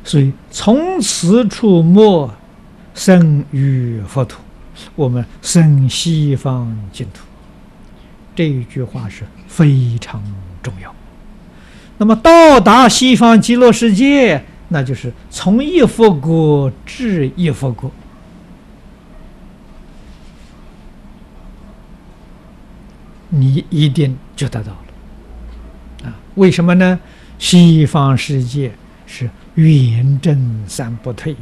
所以从此出没生于佛土，我们生西方净土。这一句话是非常重要。那么到达西方极乐世界，那就是从一佛国至一佛国。你一定就得到了啊？为什么呢？西方世界是远征三不退呀，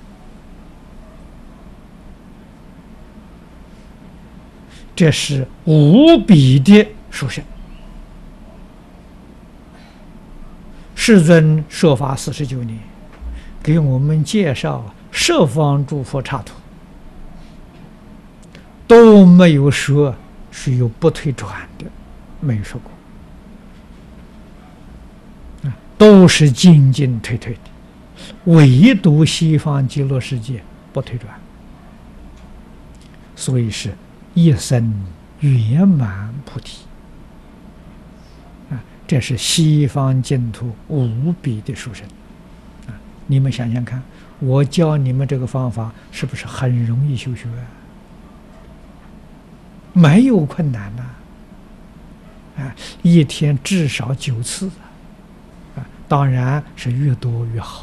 这是无比的殊胜。世尊说法49年，给我们介绍十方诸佛刹土，都没有说是有不退转的，没有说过，都是进进退退的，唯独西方极乐世界不退转，所以是一生圆满菩提。这是西方净土无比的殊胜啊！你们想想看，我教你们这个方法是不是很容易修学啊？没有困难呐！啊，一天至少9次啊，当然是越多越好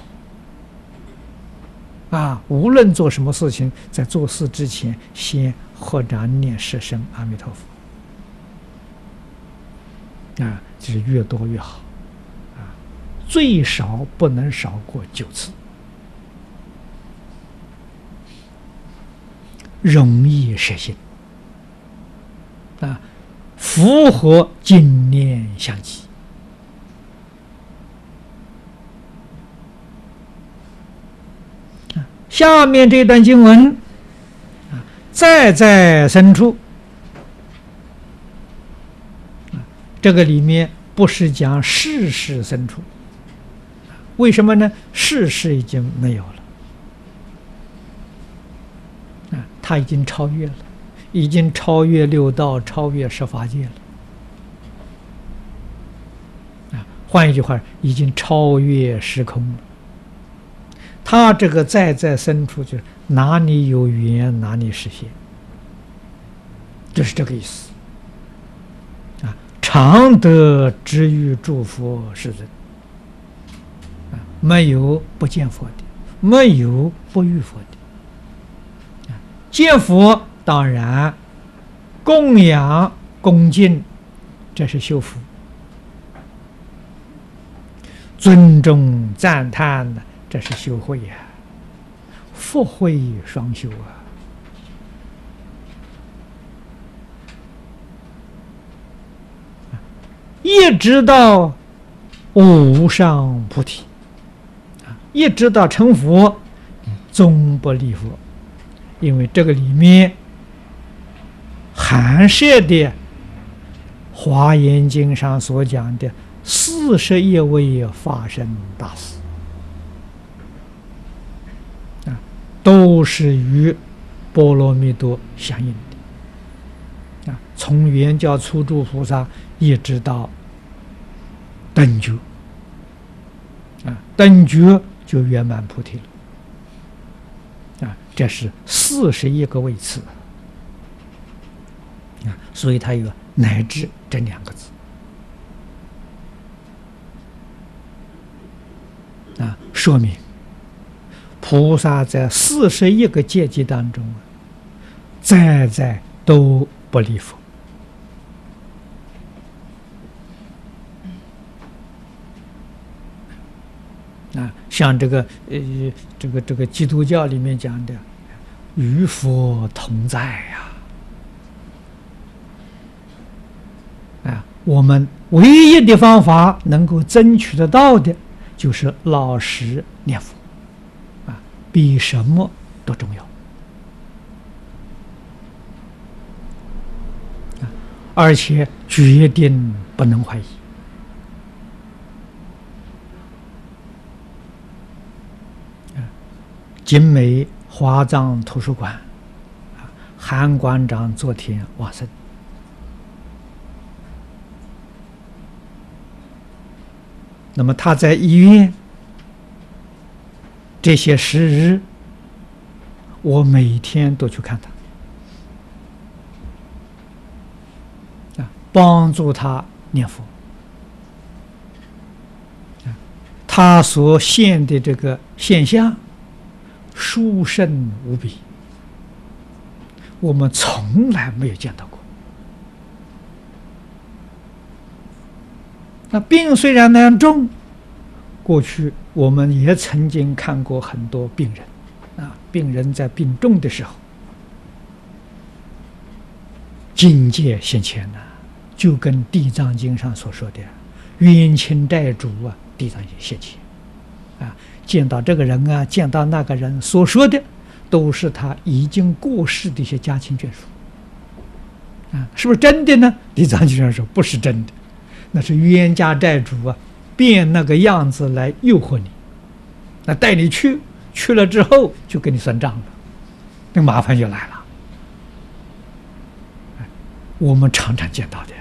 啊！无论做什么事情，在做事之前，先合掌念10声阿弥陀佛啊！就是越多越好啊，最少不能少过9次，容易实行啊，符合经念相继。下面这段经文啊，在深处。这个里面不是讲世事深处，为什么呢？世事已经没有了，他已经超越了，已经超越六道，超越十法界了。换一句话，已经超越时空了。他这个在深处，就是哪里有缘哪里实现，就是这个意思。常得知遇诸佛世尊，没有不见佛的，没有不遇佛的。见佛当然供养恭敬，这是修福；尊重赞叹的，这是修慧呀，福慧双修啊。一直到无上菩提一直到成佛，终不离佛，因为这个里面含摄的《华严经》上所讲的41位法身大士都是与波罗蜜多相应的从圆教初住菩萨一直到等觉等觉就圆满菩提了这是41个位次所以它有乃至这2个字说明菩萨在41个阶级当中在都不离佛像这个基督教里面讲的与佛同在我们唯一的方法能够争取得到的就是老实念佛比什么都重要而且决定不能怀疑景美华藏图书馆韩馆长昨天往生那么他在医院这些时日，我每天都去看他，帮助他念佛。他所现的这个现象，殊胜无比，我们从来没有见到过。那病虽然那样重，过去我们也曾经看过很多病人，病人在病重的时候，境界现前了，就跟《地藏经》上所说的冤亲债主地藏经现前，见到这个人见到那个人，所说的都是他已经过世的一些家亲眷属，是不是真的呢？地藏经上说不是真的，那是冤家债主变那个样子来诱惑你，那带你去了之后就给你算账了，那麻烦就来了。我们常常见到的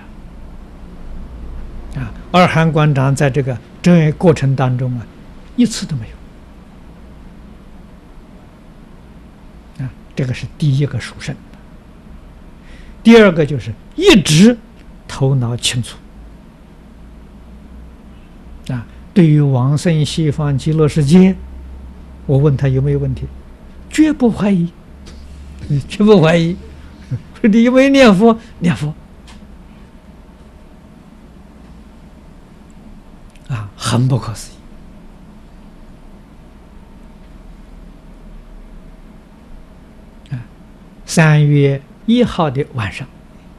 二韩馆长在这个这过程当中一次都没有。这个是第一个殊胜。第二个就是一直头脑清楚。对于往生西方极乐世界，我问他有没有问题，绝不怀疑，绝不怀疑。你有没有念佛？念佛。很不可思议。3月1号的晚上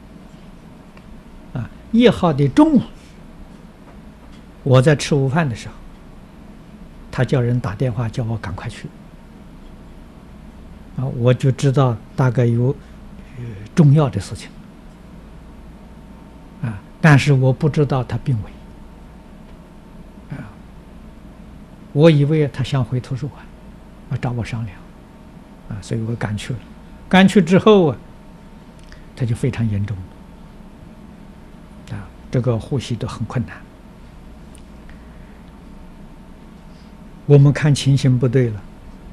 ，1号的中午，我在吃午饭的时候，他叫人打电话叫我赶快去，我就知道大概有重要的事情，但是我不知道他病危。我以为他想回图书馆，找我商量，所以我赶去了。赶去之后他就非常严重了，这个呼吸都很困难。我们看情形不对了，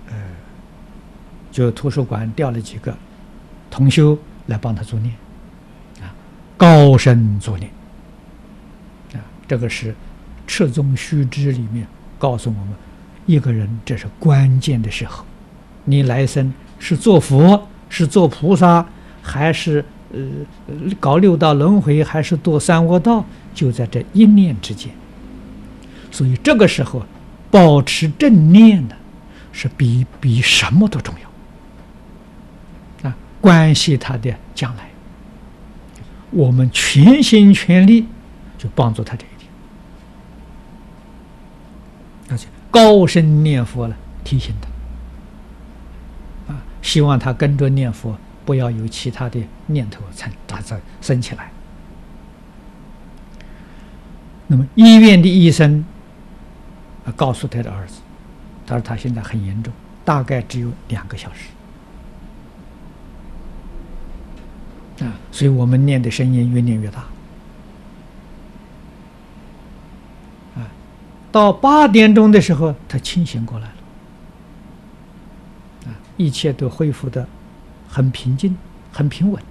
就图书馆调了几个同修来帮他助念，高声助念，这个是赤宗须知里面告诉我们，一个人这是关键的时候，你来生是做佛，是做菩萨，还是搞六道轮回，还是堕三恶道，就在这一念之间。所以这个时候保持正念呢，是比什么都重要，关系他的将来。我们全心全力就帮助他这一点，而且高声念佛了，提醒他，希望他跟着念佛，不要有其他的念头生起来。那么医院的医生告诉他的儿子，他说他现在很严重，大概只有2个小时。所以我们念的声音越念越大。到8点钟的时候，他清醒过来了，一切都恢复得很平静、很平稳。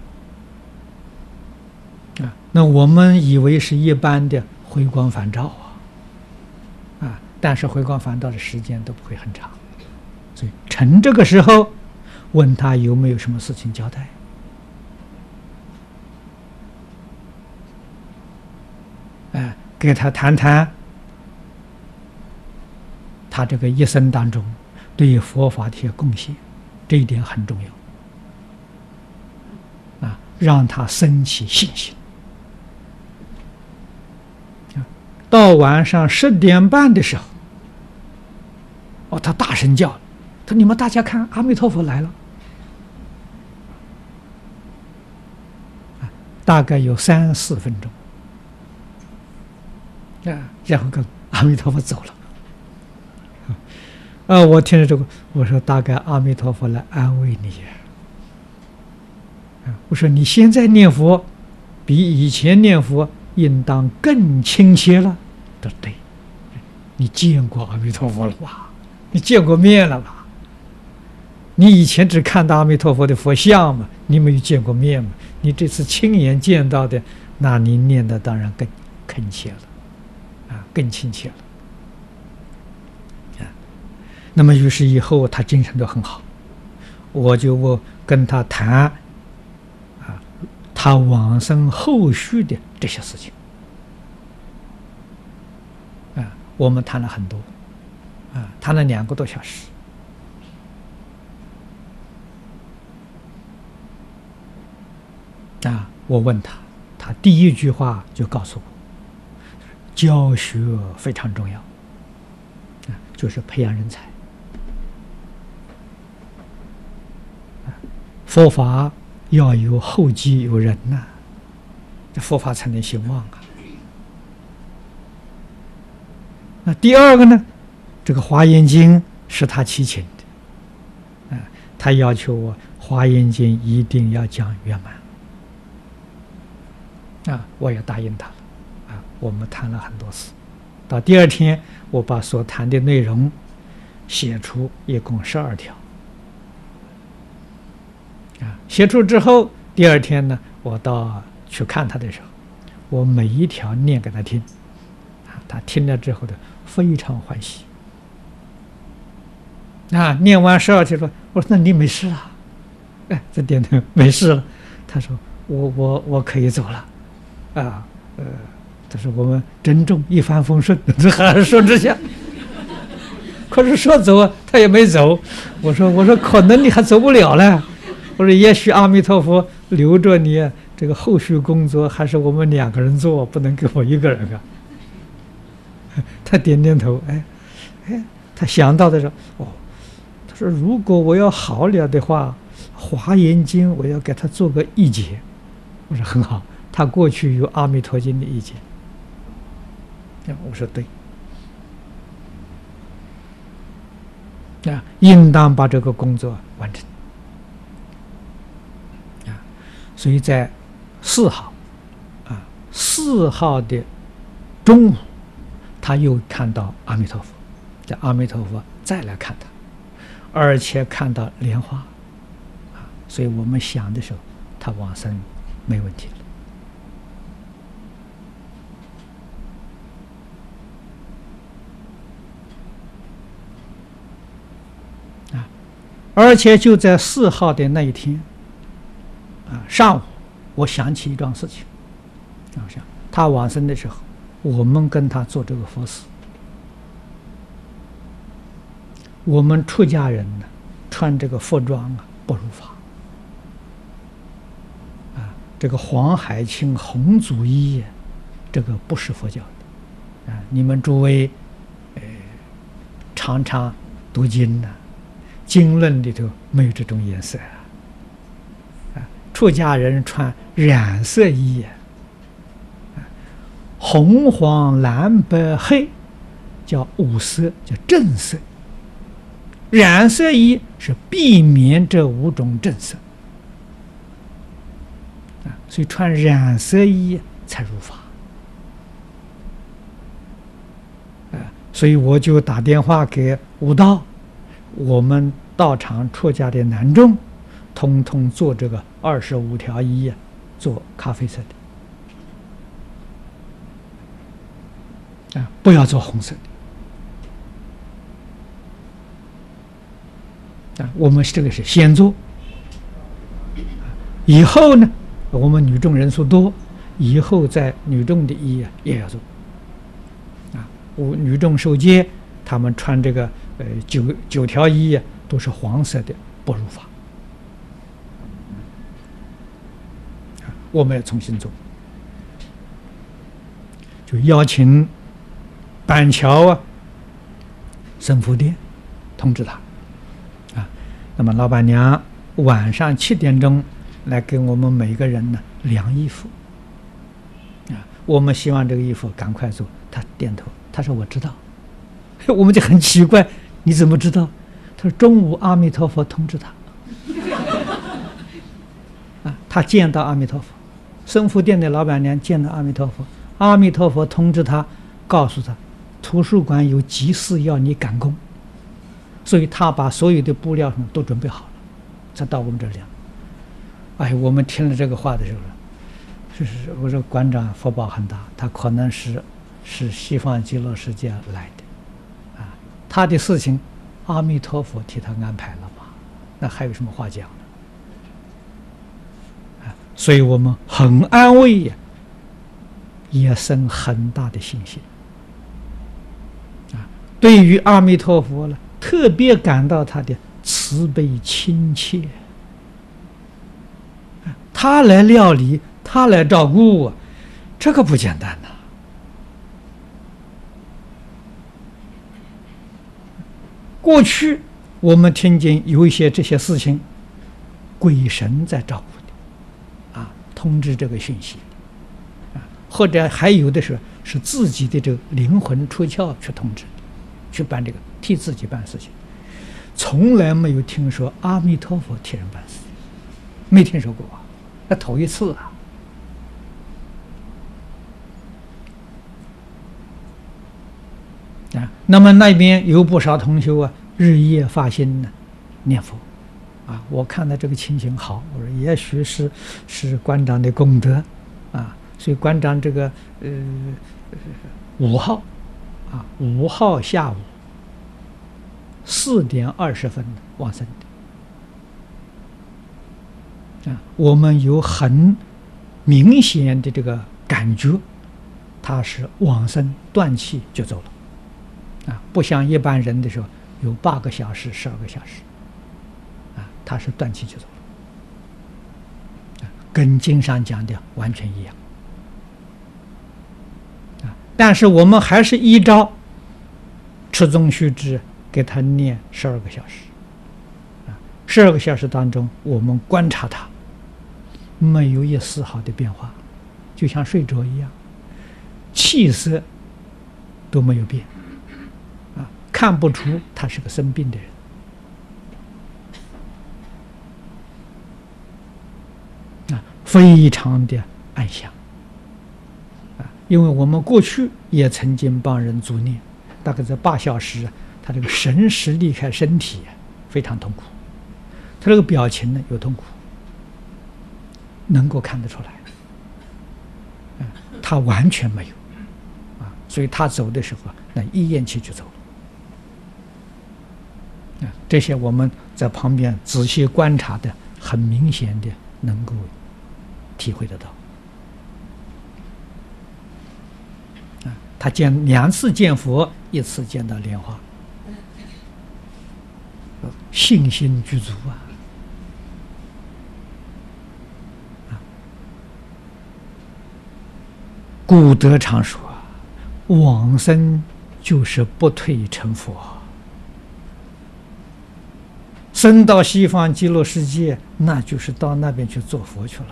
那我们以为是一般的回光返照但是回光返照的时间都不会很长，所以趁这个时候问他有没有什么事情交代。给他谈谈他这个一生当中对于佛法的一些贡献，这一点很重要，让他升起信心。到晚上10点半的时候，他大声叫，他说：“你们大家看，阿弥陀佛来了。”大概有3、4分钟。然后跟阿弥陀佛走了。我听着这个，我说大概阿弥陀佛来安慰你。我说你现在念佛比以前念佛应当更亲切了。对，你见过阿弥陀佛了吧？ 你见过面了吧？你以前只看到阿弥陀佛的佛像嘛，你没有见过面嘛？你这次亲眼见到的，那你念的当然更恳切了，更亲切了。那么于是以后他精神都很好，我就跟他谈他往生后续的这些事情我们谈了很多谈了2个多小时我问他，他第一句话就告诉我，教学非常重要就是培养人才。佛法要有后继有人呐，这佛法才能兴旺啊。那第二个呢，这个《华严经》是他祈请的，他要求我《华严经》一定要讲圆满，我也答应他了，我们谈了很多次。到第二天，我把所谈的内容写出，一共12条。写出之后，第二天呢，我到去看他的时候，我每一条念给他听，他听了之后的非常欢喜。念完12条说，我说那你没事了？这点头没事了。他说我可以走了，他说我们珍重一帆风顺，这还是说这些。可是说走他也没走。我说可能你还走不了了。我说也许阿弥陀佛留着你这个后续工作，还是我们2个人做，不能给我1个人他点点头，他想到的时候，他说如果我要好了的话，《华严经》我要给他做个译解。我说很好，他过去有《阿弥陀经》的译解。我说对，应当把这个工作完成。所以在4号，4号的中午，他又看到阿弥陀佛，在阿弥陀佛再来看他，而且看到莲花，所以我们想的时候，他往生没问题了。而且就在4号的那一天。上午我想起一桩事情，他往生的时候，我们跟他做这个佛事。我们出家人呢，穿这个佛装不如法。这个黄海青红祖衣，这个不是佛教的。你们诸位，常常读经经论里头没有这种颜色出家人穿染色衣，红黄蓝白黑叫5色，叫正色。染色衣是避免这5种正色所以穿染色衣才入法所以我就打电话给悟道，我们道场出家的男众通通做这个25条衣做咖啡色的不要做红色的我们这个是先做，以后呢，我们女众人数多，以后在女众的衣也要做女众受戒，他们穿这个9条衣都是黄色的，不入法。我们要重新做，就邀请板桥神福店通知他那么老板娘晚上7点钟来给我们每个人呢量衣服我们希望这个衣服赶快做。他点头，他说我知道。我们就很奇怪，你怎么知道？他说中午阿弥陀佛通知他他见到阿弥陀佛，生福店的老板娘见到阿弥陀佛，阿弥陀佛通知他，告诉他图书馆有急事要你赶工所以他把所有的布料都准备好了，才到我们这里。哎，我们听了这个话的时候，我说馆长福报很大，他可能是西方极乐世界来的，他的事情阿弥陀佛替他安排了嘛，那还有什么话讲呢？所以我们很安慰呀，也生很大的信心。对于阿弥陀佛呢，特别感到他的慈悲亲切，他来料理，他来照顾我，这个不简单呐。过去我们听见有一些这些事情，鬼神在照顾的，通知这个讯息，或者还有的是自己的这个灵魂出窍去通知，去办这个，替自己办事情，从来没有听说阿弥陀佛替人办事，没听说过啊，那头一次啊。那么那边有不少同修日夜发心念佛，我看到这个情形好，我说也许是馆长的功德，所以馆长这个5号下午4点20分往生的，我们有很明显的这个感觉，他是往生断气就走了。不像一般人的时候有8个小时、12个小时，他是断气就走了，跟经上讲的完全一样。但是我们还是依照持宗须知给他念12个小时，12个小时当中，我们观察他没有一丝毫的变化，就像睡着一样，气色都没有变。看不出他是个生病的人，非常的安详，因为我们过去也曾经帮人助念，大概在8小时，他这个神识离开身体，非常痛苦，他这个表情呢有痛苦，能够看得出来，他完全没有，所以他走的时候那一咽气就走了。这些我们在旁边仔细观察的，很明显的能够体会得到。他2次见佛，1次见到莲花，信心具足古德常说，往生就是不退成佛。升到西方极乐世界，那就是到那边去做佛去了。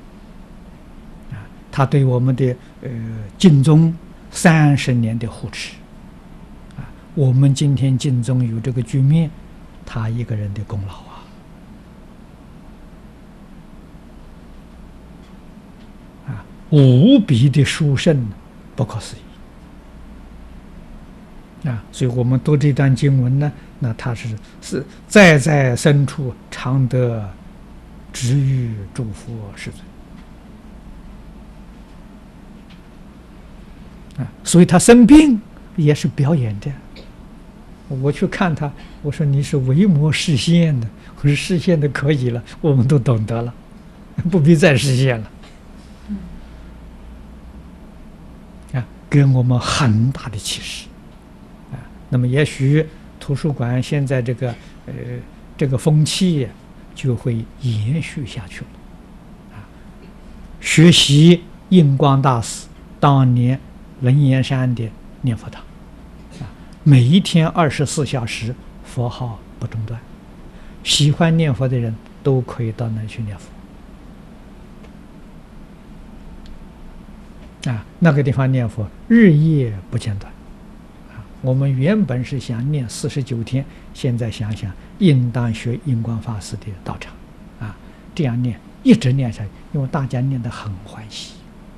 他对我们的净宗30年的护持，我们今天净宗有这个局面，他一个人的功劳无比的殊胜，不可思议。所以我们读这段经文呢，那他是在深处常得知遇诸佛世尊，所以他生病也是表演的。我去看他，我说你是维摩示现的，我说示现的可以了，我们都懂得了，不必再示现了。给我们很大的启示。那么也许图书馆现在这个风气就会延续下去了。学习印光大师当年楞严山的念佛堂，每一天24小时佛号不中断，喜欢念佛的人都可以到那去念佛。那个地方念佛日夜不间断。我们原本是想念49天，现在想想应当学印光法师的道场，这样念一直念下去，因为大家念得很欢喜，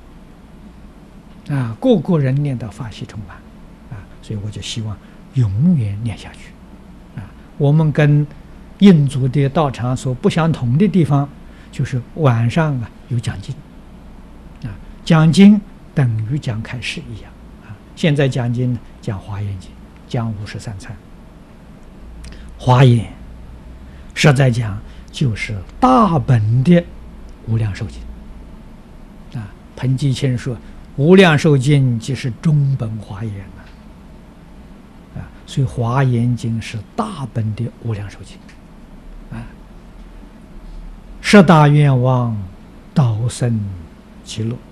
个个人念得法喜充满，所以我就希望永远念下去， 我们跟印度的道场所不相同的地方，就是晚上有讲经讲经等于讲开示一样现在讲经讲华严经，讲53参。华严实在讲就是大本的无量寿经彭基谦说无量寿经即是中本华严所以华严经是大本的无量寿经十大愿望导生极乐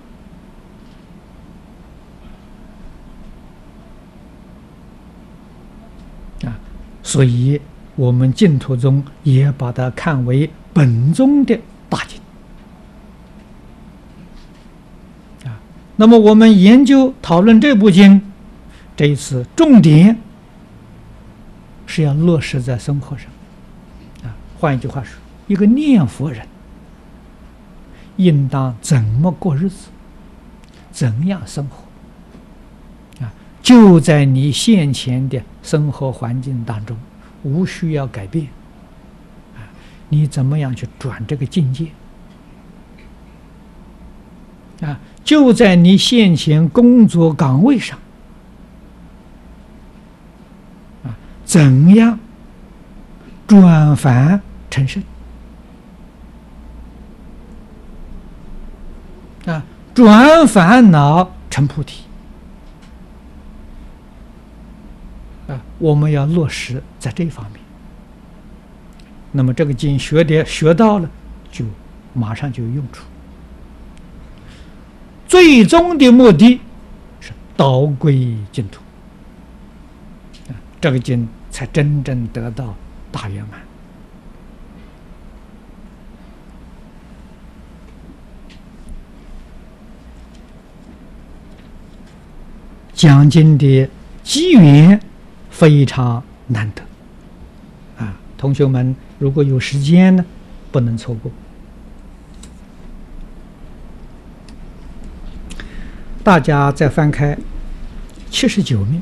所以我们净土宗也把它看为本宗的大经那么我们研究讨论这部经，这一次重点是要落实在生活上换一句话说，一个念佛人应当怎么过日子，怎样生活就在你现前的生活环境当中，无需要改变你怎么样去转这个境界就在你现前工作岗位上怎样转凡成圣转烦恼成菩提我们要落实在这方面。那么这个经学到了，就马上就有用处。最终的目的是导归净土这个经才真正得到大圆满。讲经的机缘非常难得同学们如果有时间呢，不能错过。大家再翻开79面，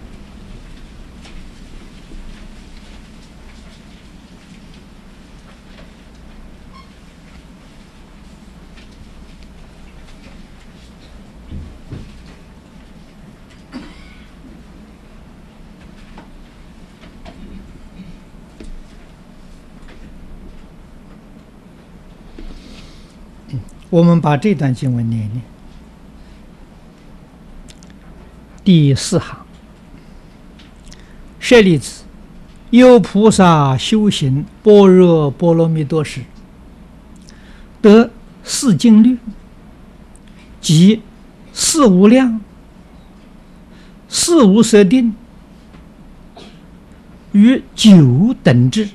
我们把这段经文念一念。第4行，舍利子，有菩萨修行般若波罗蜜多时，得4经律，即4无量、4无色定与9等至，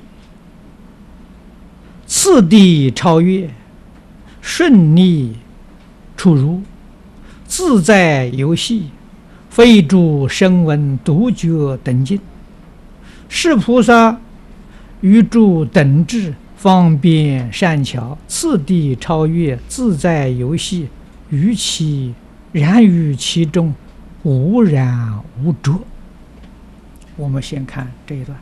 次第超越，顺利出入，自在游戏，非诸声闻独觉等经，是菩萨于诸等至方便善巧，次第超越，自在游戏，然于其中无染无着。我们先看这一段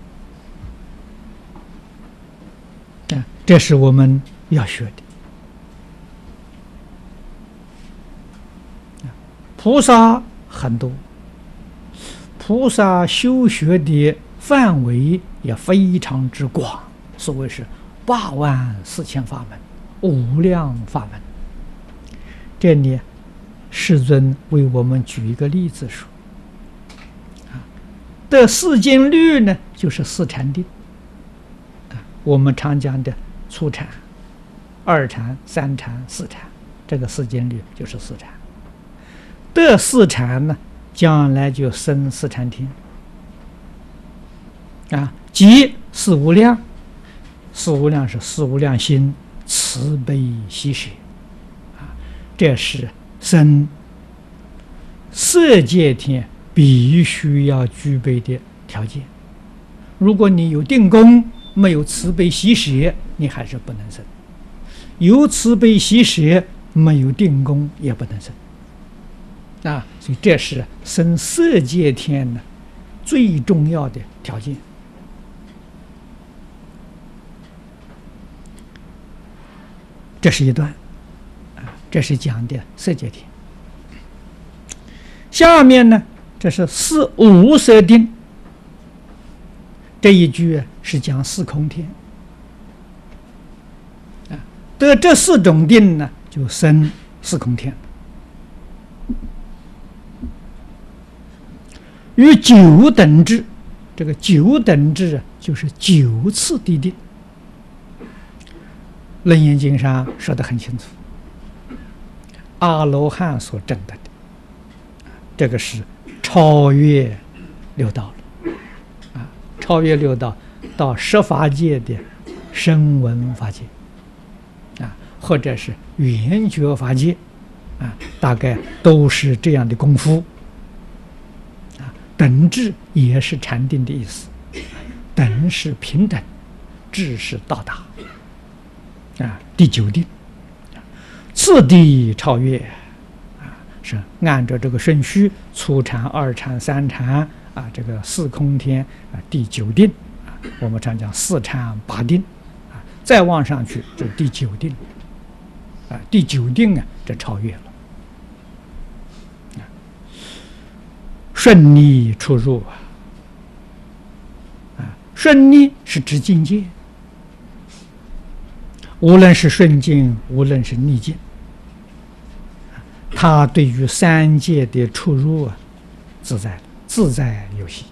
这是我们要学的。菩萨很多，菩萨修学的范围也非常之广，所谓是84000法门，无量法门。这里世尊为我们举一个例子说，得4经律呢，就是4禅定，我们常讲的初禅、2禅、3禅、4禅，这个4经律就是4禅。得4禅呢，将来就生4禅天即4无量。4无量是4无量心，慈悲喜舍这是生色界天必须要具备的条件。如果你有定功，没有慈悲喜舍，你还是不能生；有慈悲喜舍，没有定功也不能生所以这是生色界天的最重要的条件这是一段，这是讲的色界天。下面呢，这是无色定。这一句是讲四空天。得这四种定呢，就生四空天。与九等至，这个九等至就是9次地定。楞严经上说得很清楚，阿罗汉所证得的，这个是超越六道了，超越六道到十法界的声闻法界，或者是缘觉法界，大概都是这样的功夫。等至也是禅定的意思，等是平等，至是到达。第九定，次第超越，是按照这个顺序，初禅、二禅、三禅，这个四空天，第九定，我们常讲四禅八定，再往上去就是第九定，第九定这超越了。顺利出入顺利是指境界，无论是顺境，无论是逆境，他对于三界的出入自在游戏。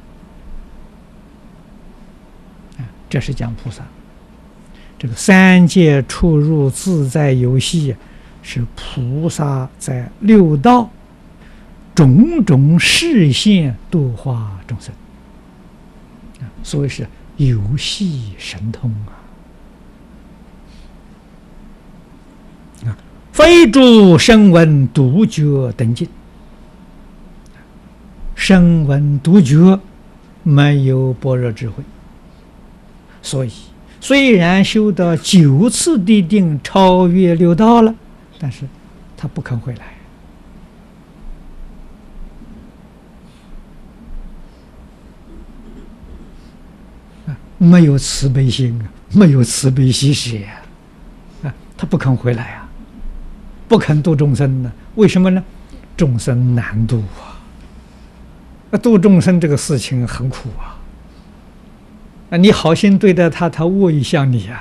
这是讲菩萨，这个三界出入自在游戏，是菩萨在六道种种示现度化众生，所以是游戏神通非诸声闻独觉等境，声闻独觉没有般若智慧，所以虽然修到9次地定，超越六道了，但是他不肯回来。没有慈悲心，没有慈悲喜舍他不肯回来不肯度众生呢？为什么呢？众生难度度众生这个事情很苦你好心对待他，他恶意向你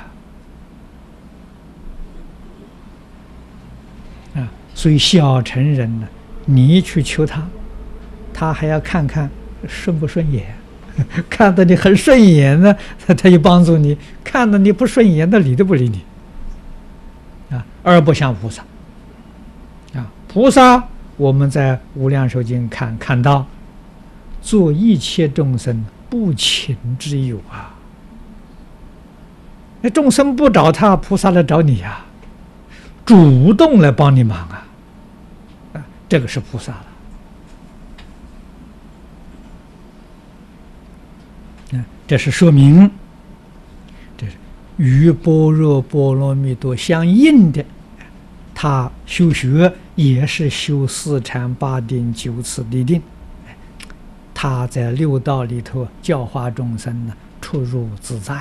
所以小乘人呢，你去求他，他还要看看顺不顺眼。看到你很顺眼呢，他就帮助你；看到你不顺眼，他理都不理你而不像菩萨菩萨我们在《无量寿经》看到，做一切众生不请之友那众生不找他，菩萨来找你主动来帮你忙这个是菩萨了。这是说明，这是与般若波罗蜜多相应的，他修学也是修四禅八定9次地定，他在六道里头教化众生呢，出入自在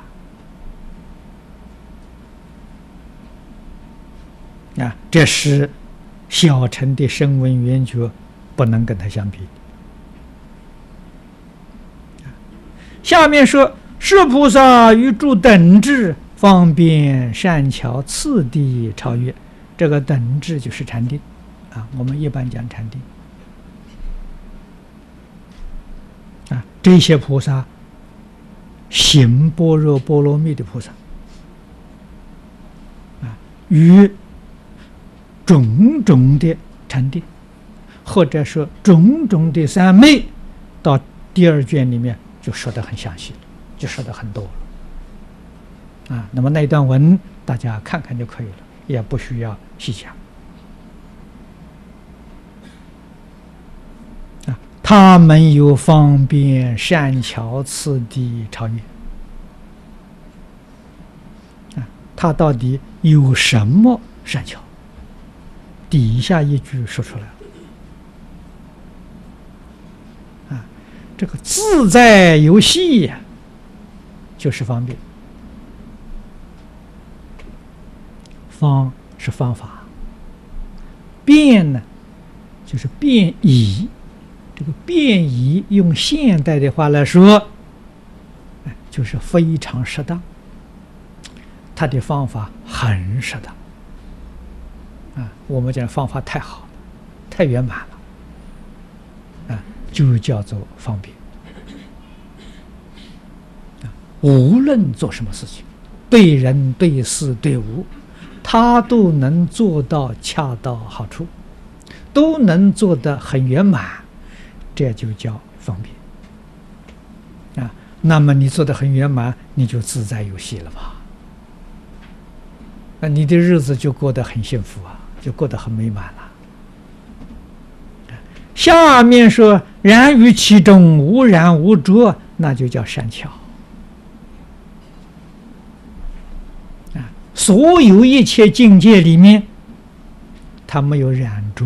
这是小乘的声闻缘觉不能跟他相比。下面说，是菩萨于诸等至方便善巧次第超越。这个等至就是禅定我们一般讲禅定这些菩萨行般若波罗蜜的菩萨与种种的禅定，或者说种种的三昧，到第2卷里面就说得很详细，就说得很多了那么那段文大家看看就可以了，也不需要细讲他们有方便善巧次第超越他到底有什么善巧？底下一句说出来了这个自在游戏就是方便。 方是方法，变呢就是变异。这个变异用现代的话来说，就是非常适当。他的方法很适当我们讲方法太好了，太圆满了就叫做方便无论做什么事情，对人对事对物，他都能做到恰到好处，都能做得很圆满，这就叫方便那么你做得很圆满，你就自在有喜了吧？你的日子就过得很幸福就过得很美满了。下面说然于其中无染无着，那就叫善巧所有一切境界里面，它没有染着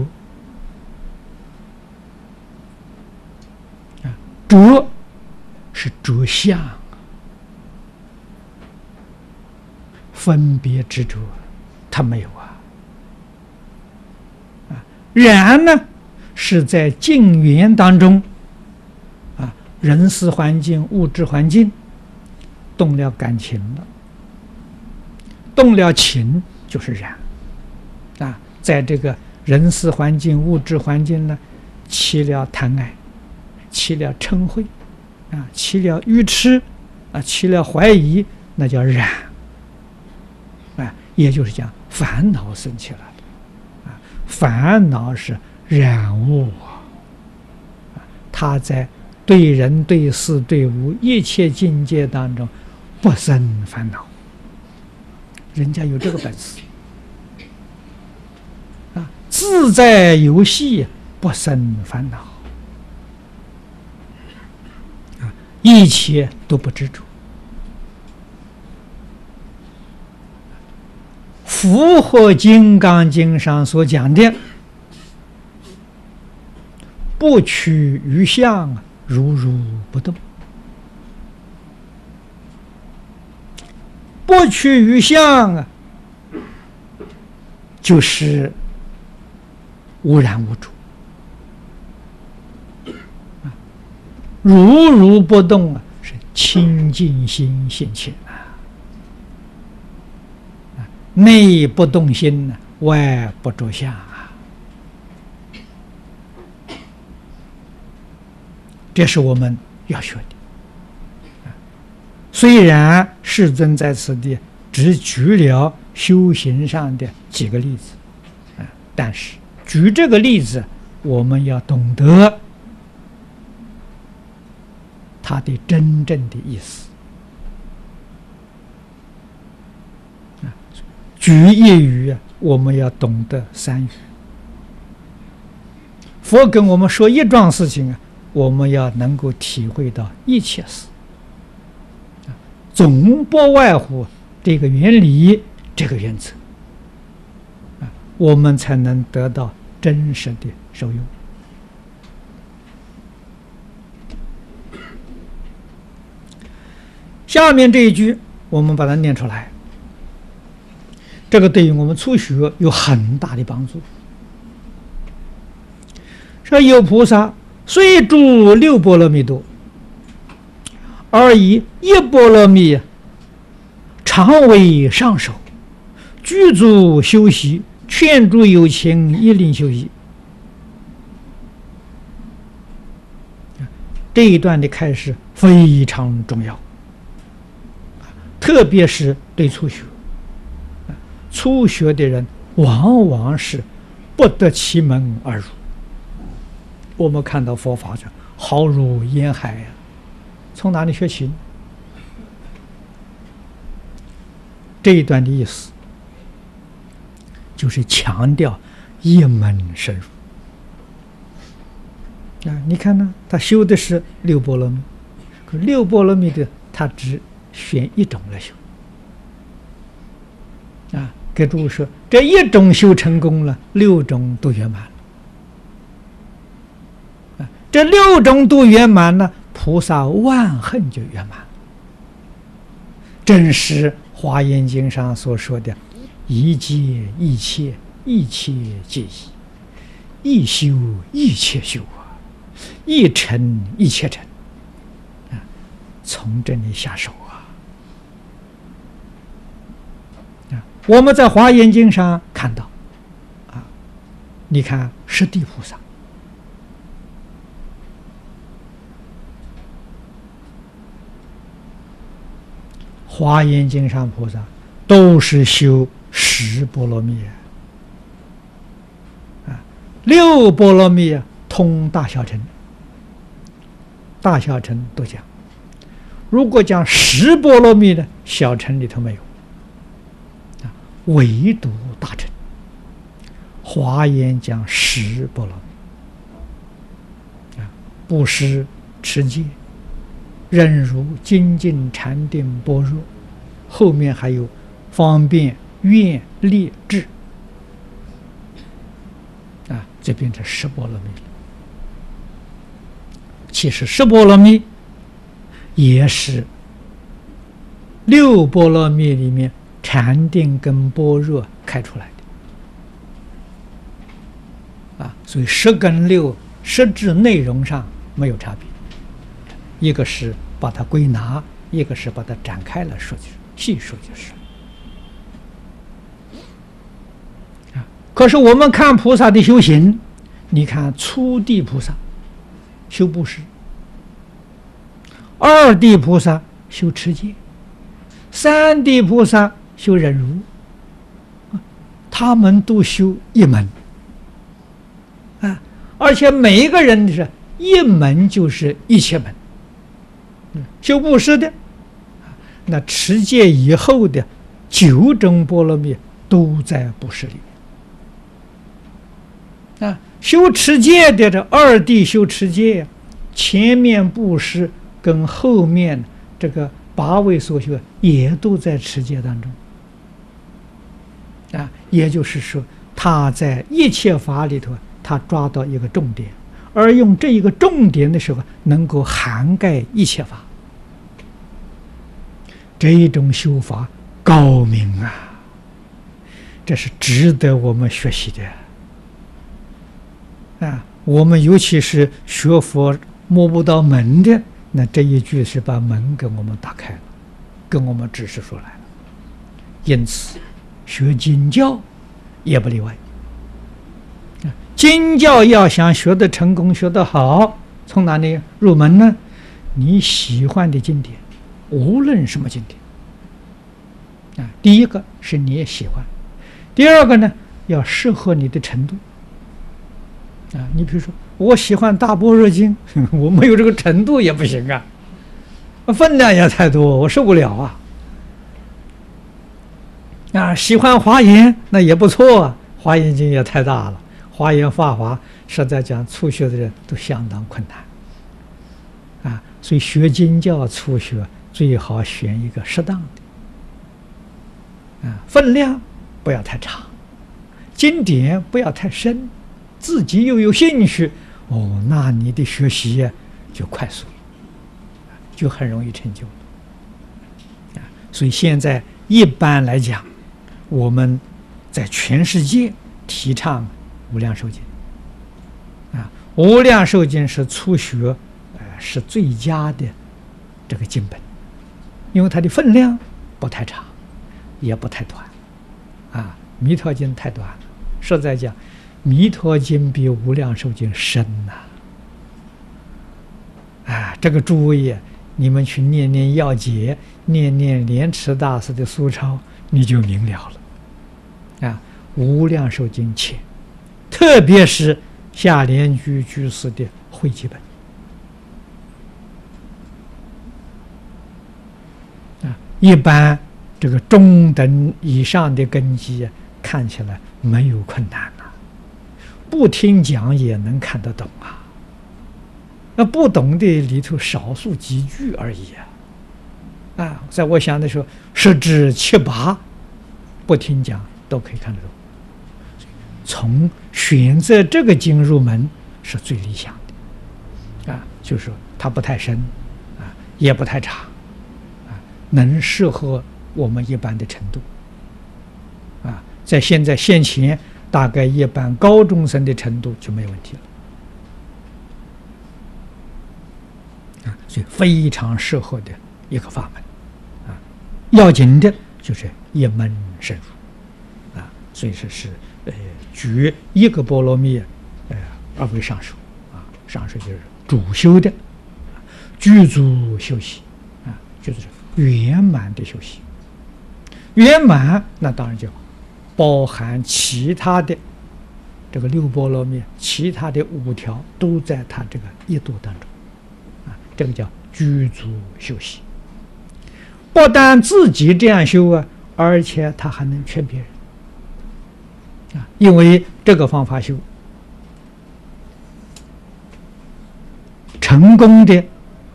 着是着相，分别执着，它没有染呢，是在境缘当中人事环境、物质环境动了感情了，动了情就是染在这个人事环境、物质环境呢，起了贪爱，起了嗔恚起了愚痴起了怀疑，那叫染也就是讲烦恼生起来了烦恼是染物它在对人对事对物一切境界当中不生烦恼，人家有这个本事自在游戏，不生烦恼一切都不执着。符合《金刚经》上所讲的不取于相，如如不动。不取于相就是无染无着，如如不动是清净心现前内不动心外不着相这是我们要学的。虽然世尊在此地只举了修行上的几个例子但是举这个例子，我们要懂得它的真正的意思。举一语我们要懂得三语。佛跟我们说一桩事情我们要能够体会到一切事，总不外乎这个原理，这个原则我们才能得到真实的受用。下面这一句我们把它念出来，这个对于我们初学有很大的帮助。说有菩萨虽住六波罗蜜多，而以一波罗蜜常为上首，具足修习，劝诸有情一令修习。这一段的开始非常重要，特别是对初学。初学的人往往是不得其门而入。我们看到佛法讲浩如烟海从哪里学起？这一段的意思就是强调一门深入你看呢，他修的是六波罗蜜，可六波罗蜜的他只选一种来修给诸位说，这一种修成功了，六种都圆满了这六种都圆满了，菩萨万恨就圆满了。正是华严经上所说的一切一切，一切皆一，一修一切修啊，一成一切成啊，从这里下手啊！我们在《华严经》上看到啊，你看十地菩萨。华严经上菩萨都是修10波罗蜜啊，6波罗蜜啊，通大小乘。大小乘都讲，如果讲10波罗蜜呢，小乘里头没有啊，唯独大乘。华严讲10波罗蜜啊，布施、持戒、忍辱、精进、禅定、般若，后面还有方便、愿、力、智啊，这变成10波罗蜜了。其实10波罗蜜也是6波罗蜜里面禅定跟般若开出来的啊，所以10跟6实质内容上没有差别。一个是把它归纳，一个是把它展开来说，细说就是啊。可是我们看菩萨的修行，你看初地菩萨修布施，2地菩萨修持戒，3地菩萨修忍辱，他们都修一门啊，而且每一个人是一门就是一切门。修布施的，那持戒以后的9种波罗蜜都在布施里面啊。修持戒的这2地修持戒，前面布施跟后面这个8位所修也都在持戒当中啊。也就是说，他在一切法里头，他抓到一个重点，而用这一个重点的时候，能够涵盖一切法。这一种修法高明啊，这是值得我们学习的啊！我们尤其是学佛摸不到门的，那这一句是把门给我们打开了，跟我们指示出来了。因此，学经教也不例外。经教要想学得成功、学得好，从哪里入门呢？你喜欢的经典。无论什么经典啊，第一个是你也喜欢，第二个呢要适合你的程度啊。你比如说，我喜欢大般若经，我没有这个程度也不行啊，分量也太多，我受不了啊。啊，喜欢华严那也不错啊，华严经也太大了，华严法华实在讲初学的人都相当困难啊，所以学经教初学。最好选一个适当的啊，分量不要太长，经典不要太深，自己又有兴趣哦，那你的学习就快速了，就很容易成就了啊。所以现在一般来讲，我们在全世界提倡无量寿经啊，无量寿经是初学是最佳的这个经本。因为它的分量不太长，也不太短，啊，弥陀经太短了。实在讲，弥陀经比无量寿经深呐，啊，这个诸位，你们去念念要解，念念莲池大师的疏钞，你就明了了，啊，无量寿经浅，特别是下莲居居士的汇集本。一般这个中等以上的根基看起来没有困难呐，不听讲也能看得懂啊。那不懂的里头少数几句而已啊，在我想的时候，10至7、8不听讲都可以看得懂。从选择这个经入门是最理想的啊，就是说它不太深啊，也不太长。能适合我们一般的程度，啊， 在现前，大概一般高中生的程度就没有问题了。所以非常适合的一个法门要紧的就是一门深入所以说是举一个波罗蜜而为上首上首就是主修的具足修习就是圆满的修习。圆满那当然就包含其他的这个六波罗蜜，其他的5条都在他这个一度当中这个叫具足修习。不但自己这样修而且他还能劝别人因为这个方法修成功的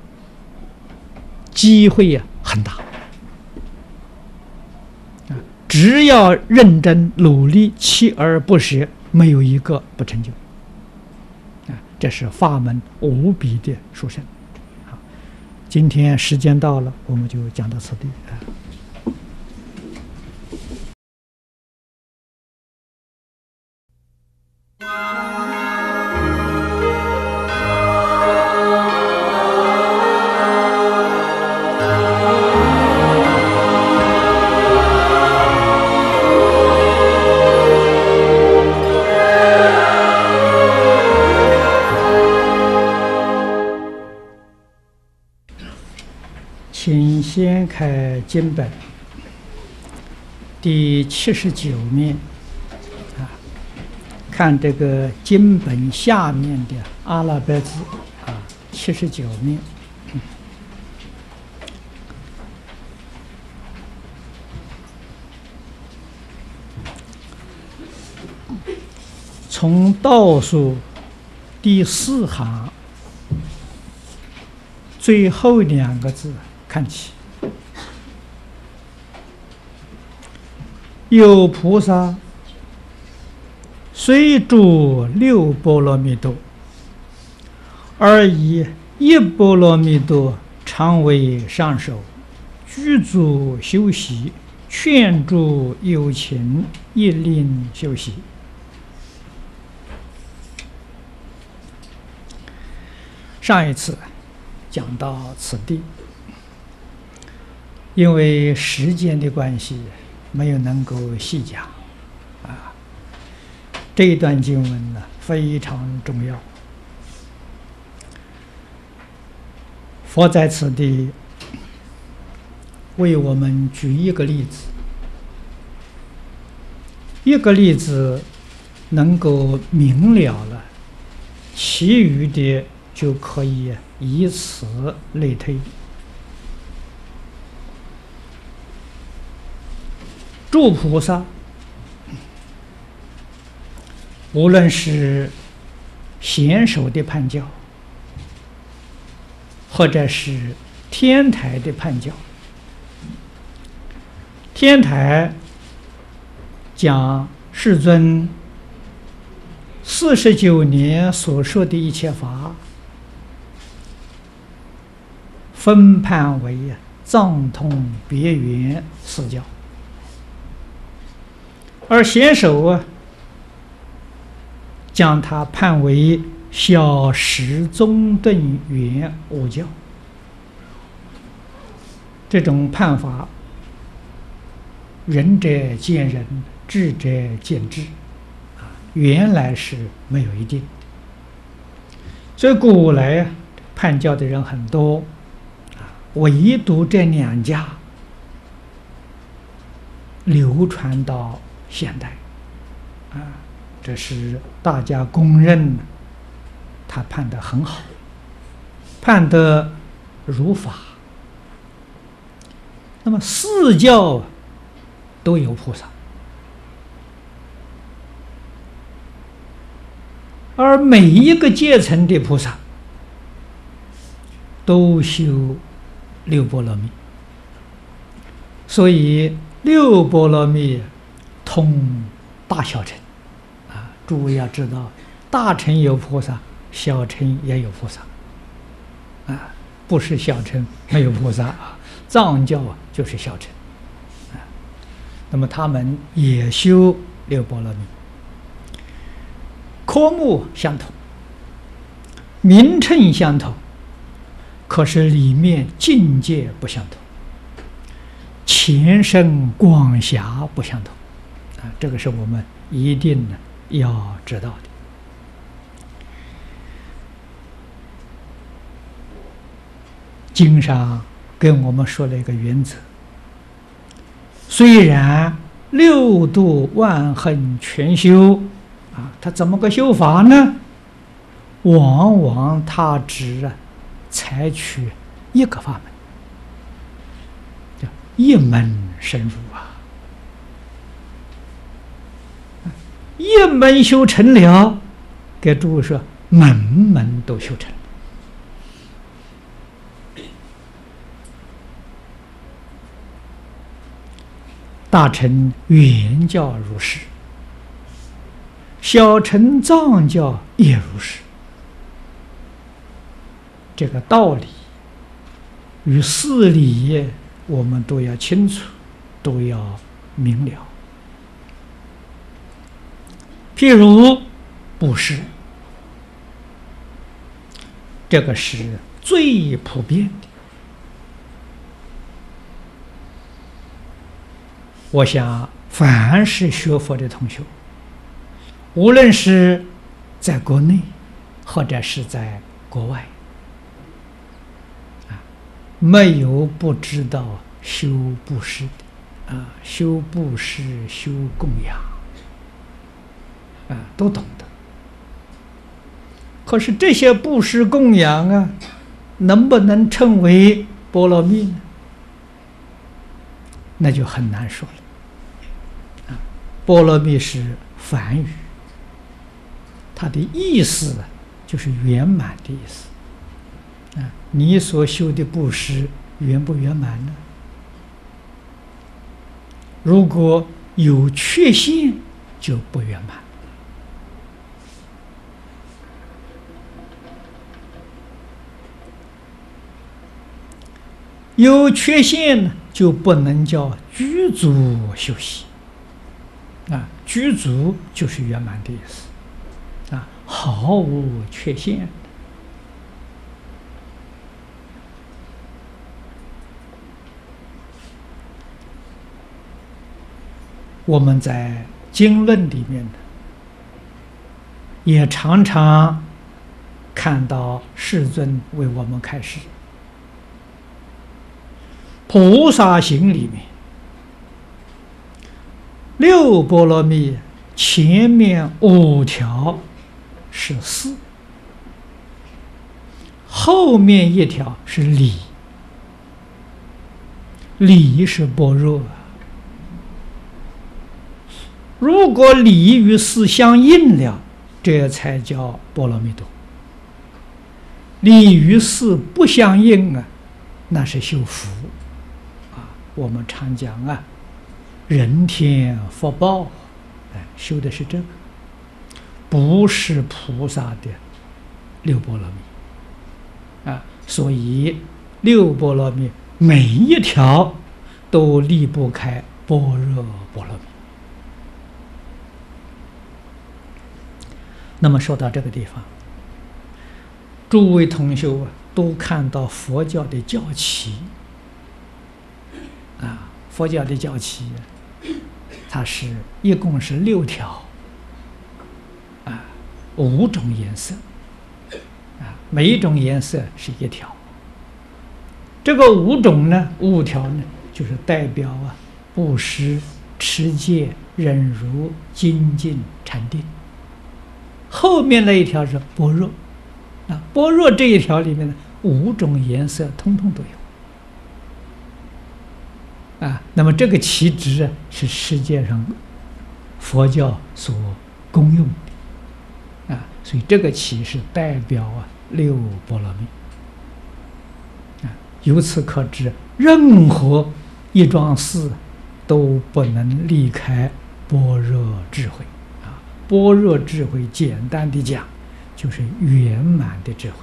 机会很大只要认真努力，锲而不舍，没有一个不成就这是法门无比的殊胜。今天时间到了，我们就讲到此地请先开经本第79面看这个经本下面的阿拉伯字79面从倒数第4行最后2个字看起，有菩萨虽住6波罗蜜多，而以1波罗蜜多常为上首，具足修习，劝诸有情一令修习。上一次讲到此地，因为时间的关系，没有能够细讲这一段经文呢非常重要。佛在此地为我们举一个例子，一个例子能够明了了，其余的就可以以此类推。诸菩萨无论是贤首的判教，或者是天台的判教，天台讲世尊49年所说的一切法，分判为藏通别圆4教，而贤首将它判为小十中顿圆5教。这种判法，仁者见仁，智者见智原来是没有一定。所以古来判教的人很多唯独这2家流传到现代这是大家公认他判得很好，判得如法。那么4教都有菩萨，而每一个阶层的菩萨都修6波罗蜜，所以6波罗蜜通大小乘诸位要知道，大乘有菩萨，小乘也有菩萨不是小乘没有菩萨藏教就是小乘那么他们也修六波罗蜜，科目相同，名称相同，可是里面境界不相同，前深广狭不相同啊，这个是我们一定要知道的。经上跟我们说了一个原则，虽然六度万行全修啊，他怎么个修法呢？往往他只采取一个法门，叫一门深入啊，一门修成了，给诸位说，门门都修成。大乘原教如是，小乘藏教也如是。这个道理与事理，我们都要清楚，都要明了。譬如布施，这个是最普遍的。我想，凡是学佛的同学，无论是在国内或者是在国外，没有不知道修布施的啊，修布施、修供养啊，都懂得。可是这些布施供养啊，能不能称为波罗蜜呢？那就很难说了。波罗蜜是梵语，它的意思就是圆满的意思。你所修的布施圆不圆满呢？如果有缺陷，就不圆满。有缺陷呢，就不能叫具足修习。具足就是圆满的意思，毫无缺陷。我们在经论里面也常常看到世尊为我们开示，菩萨行里面。六波罗蜜前面5条是事，后面1条是理，理是般若。如果理与事相应了，这才叫波罗蜜多。理与事不相应啊，那是修福啊。我们常讲啊，人天福报，修的是这个，不是菩萨的六波罗蜜啊。所以六波罗蜜每一条都离不开般若波罗蜜。那么说到这个地方，诸位同修都看到佛教的教旗啊，佛教的教旗它一共是6条啊，5种颜色啊，每一种颜色是1条。这个5种呢，5条呢，就是代表布施、持戒、忍辱、精进、禅定。后面那1条是般若啊，般若这1条里面的5种颜色通通都有啊。那么这个旗帜是世界上佛教所公用的啊，所以这个旗是代表6波罗蜜啊。由此可知，任何一桩事都不能离开般若智慧。般若智慧，简单的讲，就是圆满的智慧。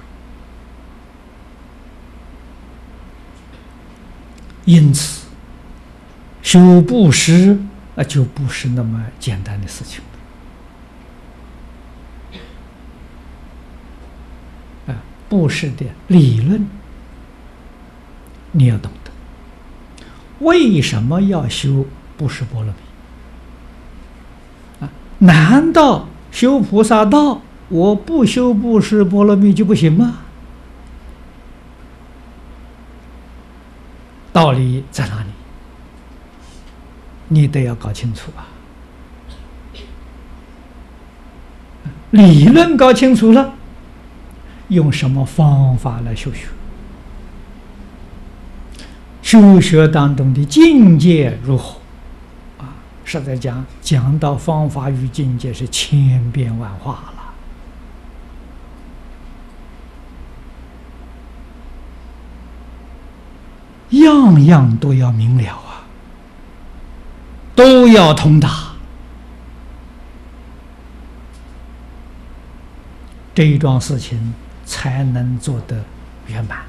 因此，修布施就不是那么简单的事情了。布施的理论你要懂得，为什么要修布施波罗蜜？难道修菩萨道我不修布施波罗蜜就不行吗？道理在哪里？你得要搞清楚啊！理论搞清楚了，用什么方法来修学？修学当中的境界如何？实在讲到方法与境界是千变万化了。样样都要明了啊，都要通达，这一桩事情才能做得圆满。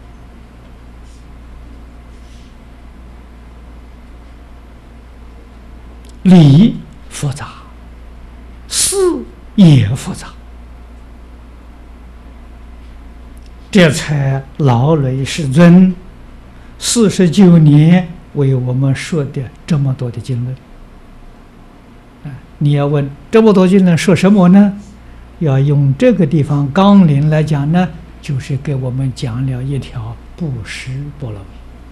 理复杂，事也复杂，这才老累世尊49年为我们说的这么多的经论。你要问这么多经论说什么呢？要用这个地方纲领来讲呢，就是给我们讲了一条布施波罗蜜。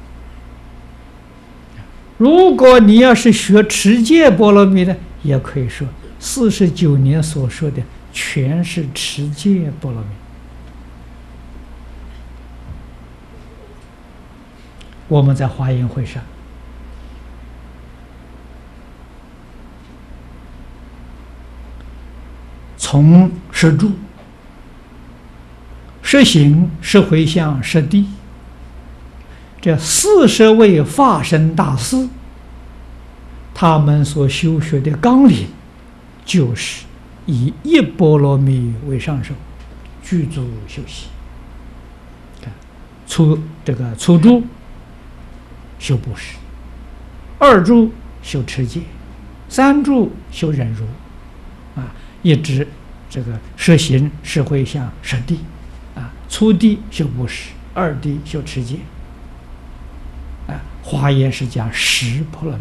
如果你要是学持戒波罗蜜呢，也可以说49年所说的全是持戒波罗蜜。我们在华严会上从十住、十行、十回向、十地这40位法身大师，他们所修学的纲领就是以一波罗蜜为上首，具足修习。初住修布施，二住修持戒，三住修忍辱，一直这个十行、十回向、十地，初地修布施，二地修持戒。华严是讲10波罗蜜。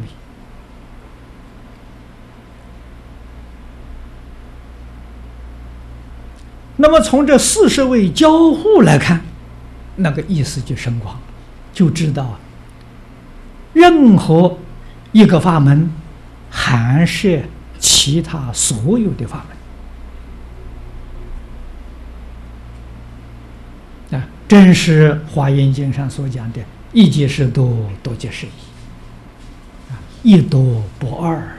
那么从这40位交互来看，那个意思就深广了，就知道任何一个法门含摄其他所有的法门。正是华严经上所讲的一即是多，多即是一，一多不二啊。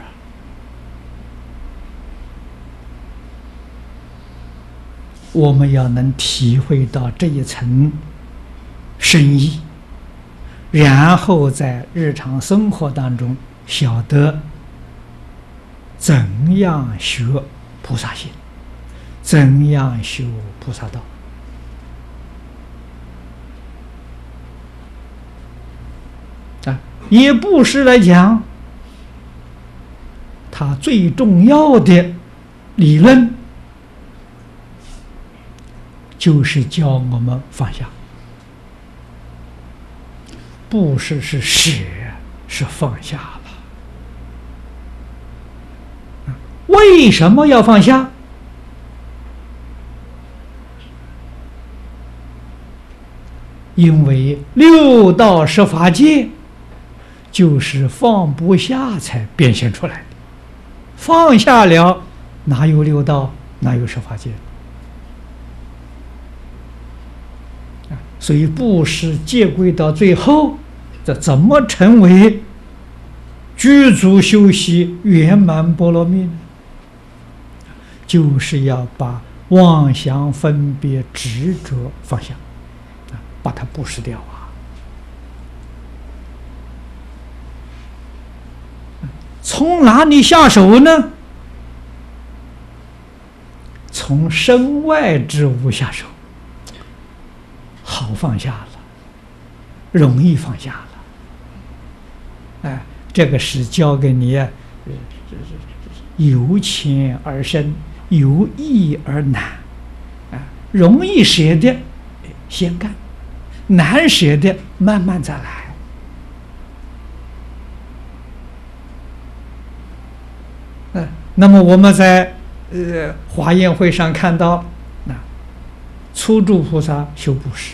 我们要能体会到这一层深意，然后在日常生活当中晓得怎样学菩萨行，怎样修菩萨道。以布施来讲，它最重要的理论就是教我们放下。布施是舍，是放下了。为什么要放下？因为6道十法界就是放不下才变现出来的，放下了哪有6道，哪有十法界？所以布施戒归到最后，这怎么成为具足修习圆满波罗蜜呢？就是要把妄想分别执着放下，把它布施掉啊。从哪里下手呢？从身外之物下手，好放下了，容易放下了。这个是教给你由浅而深，由易而难，啊，容易舍的先干，难舍的慢慢再来。那么我们在华严会上看到，初住菩萨修布施，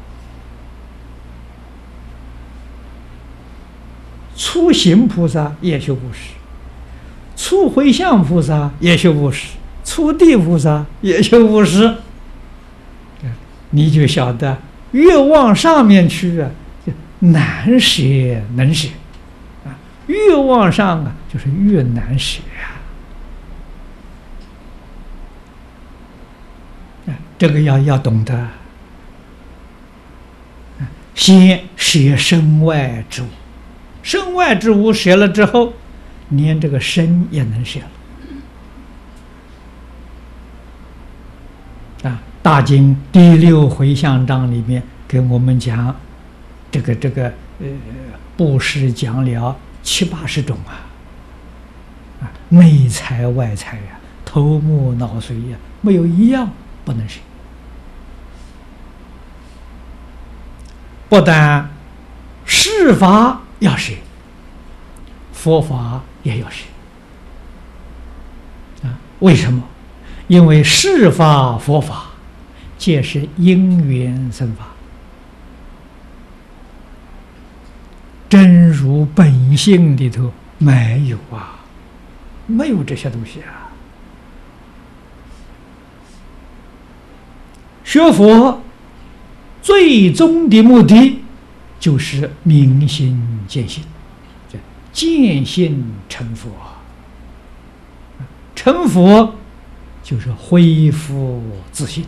初行菩萨也修布施，初回向菩萨也修布施，初地菩萨也修布施。你就晓得越往上面去啊，就难舍能舍啊，越往上啊，就是越难舍啊。这个要懂得，先舍身外之物，身外之物舍了之后，连这个身也能舍了。大经第六回向章里面给我们讲，这个布施讲了70、80种内财外财呀，头目脑髓呀，没有一样不能舍。不但世法要舍，佛法也要舍。为什么？因为世法、佛法皆是因缘生法，真如本性里头没有啊，没有这些东西啊。学佛最终的目的就是明心见性，见性成佛。成佛就是恢复自信，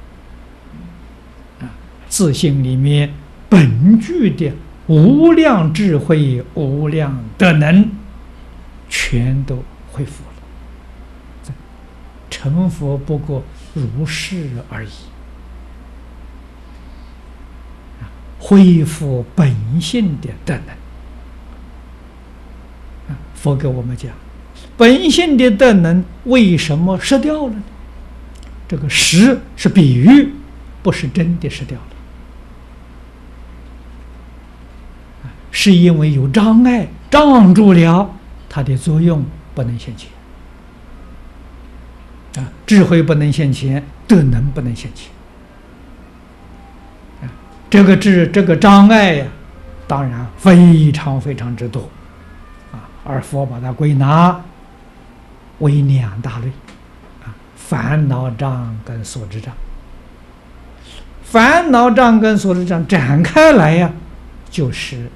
自信里面本具的无量智慧、无量德能，全都恢复了。成佛不过如是而已。恢复本性的德能，佛给我们讲，本性的德能为什么失掉了呢？这个失是比喻，不是真的失掉了，是因为有障碍障住了，它的作用不能现前。智慧不能现前，德能不能现前。这个障碍呀，当然非常非常之多，而佛把它归纳为2大类，烦恼障跟所知障。烦恼障跟所知障展开来呀，就是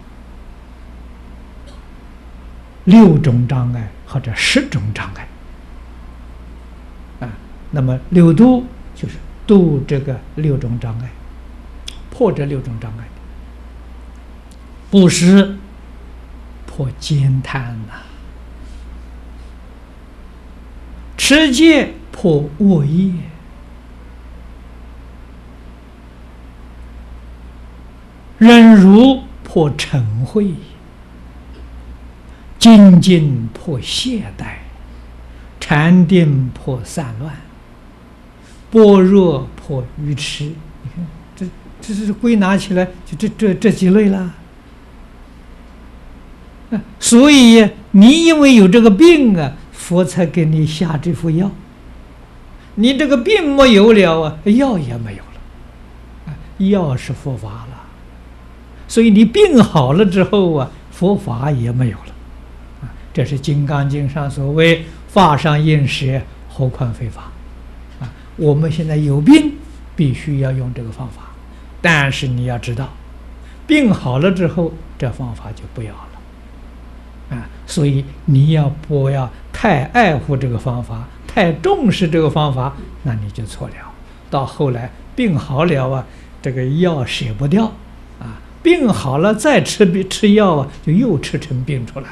6种障碍或者10种障碍，那么六度就是度这个6种障碍。破这6种障碍，布施破慳贪持戒破恶业，忍辱破嗔恚，精进破懈怠，禅定破散乱，般若破愚痴。你看这是归纳起来就这几类了。所以你因为有这个病啊，佛才给你下这副药。你这个病没有了啊，药也没有了。药是佛法了，所以你病好了之后啊，佛法也没有了。这是《金刚经》上所谓“法上应舍，何况非法”。我们现在有病，必须要用这个方法。但是你要知道，病好了之后，这方法就不要了，所以你不要太爱护这个方法，太重视这个方法，那你就错了。到后来病好了啊，这个药舍不掉，病好了再吃药啊，就又吃成病出来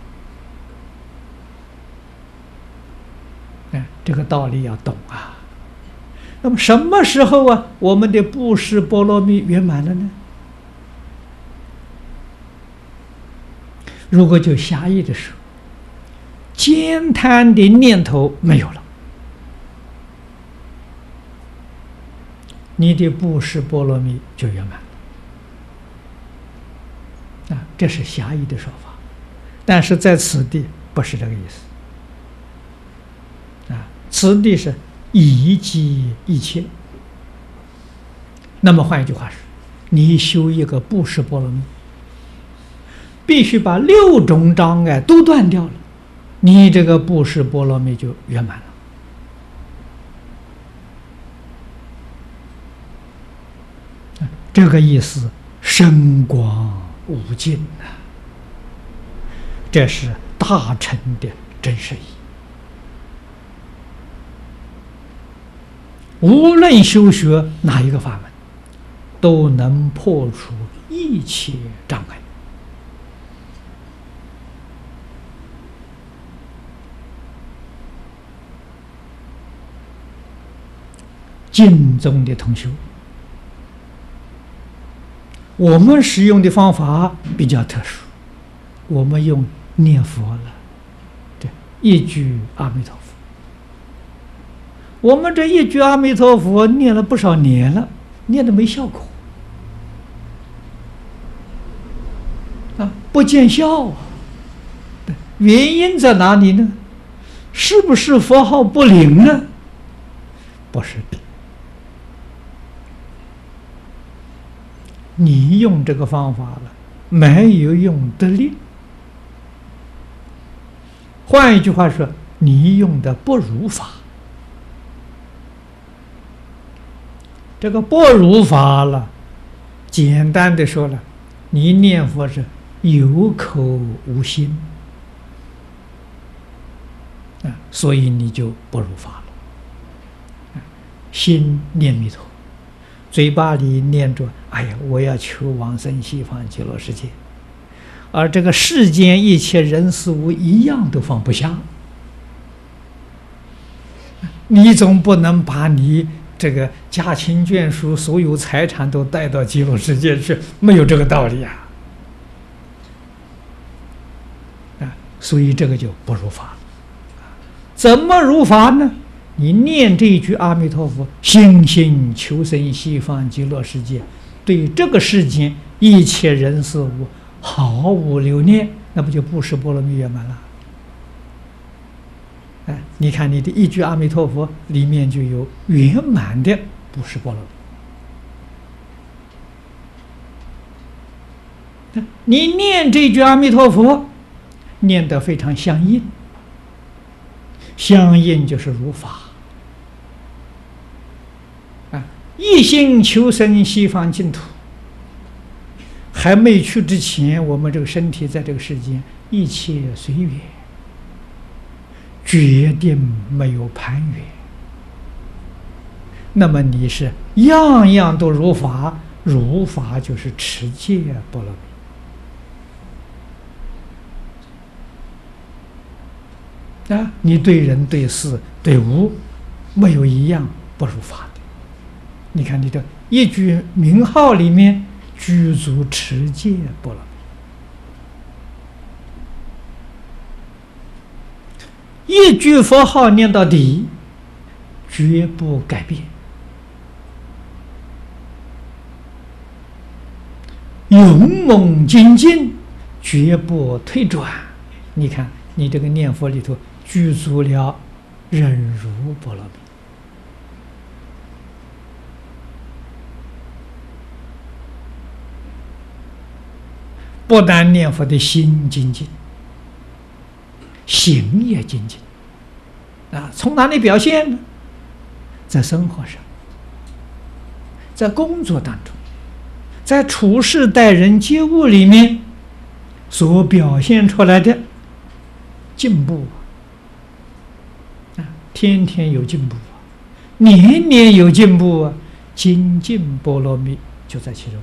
了。这个道理要懂啊。那么什么时候啊，我们的布施波罗蜜圆满了呢？如果就狭义的时候， 慳贪的念头没有了，你的布施波罗蜜就圆满了。这是狭义的说法，但是在此地不是这个意思。此地是一即一切。那么换一句话说，你修一个布施波罗蜜，必须把6种障碍都断掉了，你这个布施波罗蜜就圆满了。这个意思深广无尽呐，这是大乘的真实义。无论修学哪一个法门，都能破除一切障碍。净宗的同修，我们使用的方法比较特殊，我们用念佛了，对，一句阿弥陀佛。我们这一句阿弥陀佛念了不少年了，念的没效果不见效原因在哪里呢？是不是佛号不灵呢？不是的，你用这个方法了，没有用得力。换一句话说，你用的不如法。这个不如法了，简单的说了，你念佛是有口无心所以你就不如法了。心念弥陀，嘴巴里念着哎呀，我要求往生西方极乐世界，而这个世间一切人事物一样都放不下，你总不能把你这个家亲眷属所有财产都带到极乐世界去，没有这个道理所以这个就不如法了。怎么如法呢？你念这一句阿弥陀佛，心心求生西方极乐世界，对这个世间一切人事物毫无留念，那不就布施波罗蜜圆满了？你看你的一句阿弥陀佛里面就有圆满的布施波罗蜜。你念这句阿弥陀佛念得非常相应，相应就是如法一心求生西方净土，还没去之前，我们这个身体在这个世间一切随缘，决定没有攀缘。那么你是样样都如法，如法就是持戒波罗蜜你对人对事对物没有一样不如法的。你看你的一句名号里面具足持戒波罗蜜，一句佛号念到底，绝不改变，勇猛精进，绝不退转。你看你这个念佛里头具足了忍辱波罗蜜。不但念佛的心精进，行也精进从哪里表现呢？在生活上，在工作当中，在处事待人接物里面所表现出来的进步天天有进步年年有进步精进波罗蜜就在其中。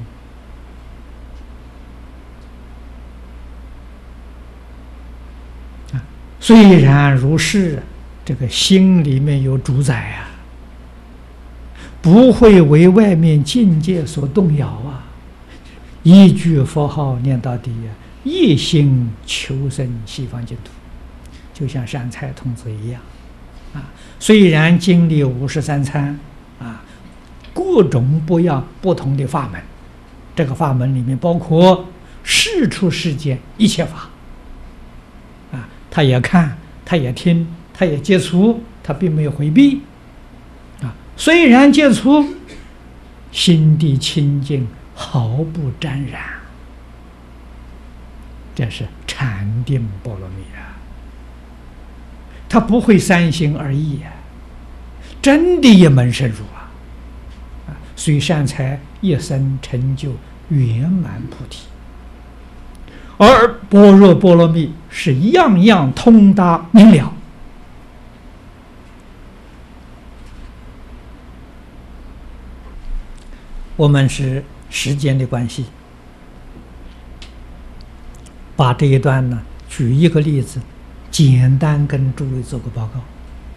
虽然如是，这个心里面有主宰不会为外面境界所动摇一句佛号念到底一心求生西方净土， 就像善财童子一样，虽然经历53参，各种不同的法门，这个法门里面包括世出世间一切法，他也看，他也听，他也接触，他并没有回避，虽然接触，心地清净，毫不沾染，这是禅定波罗蜜啊！他不会三心二意真的一门深入虽善财一生成就圆满菩提，而般若波罗蜜是样样通达明了。我们是时间的关系，把这一段呢举一个例子，简单跟诸位做个报告，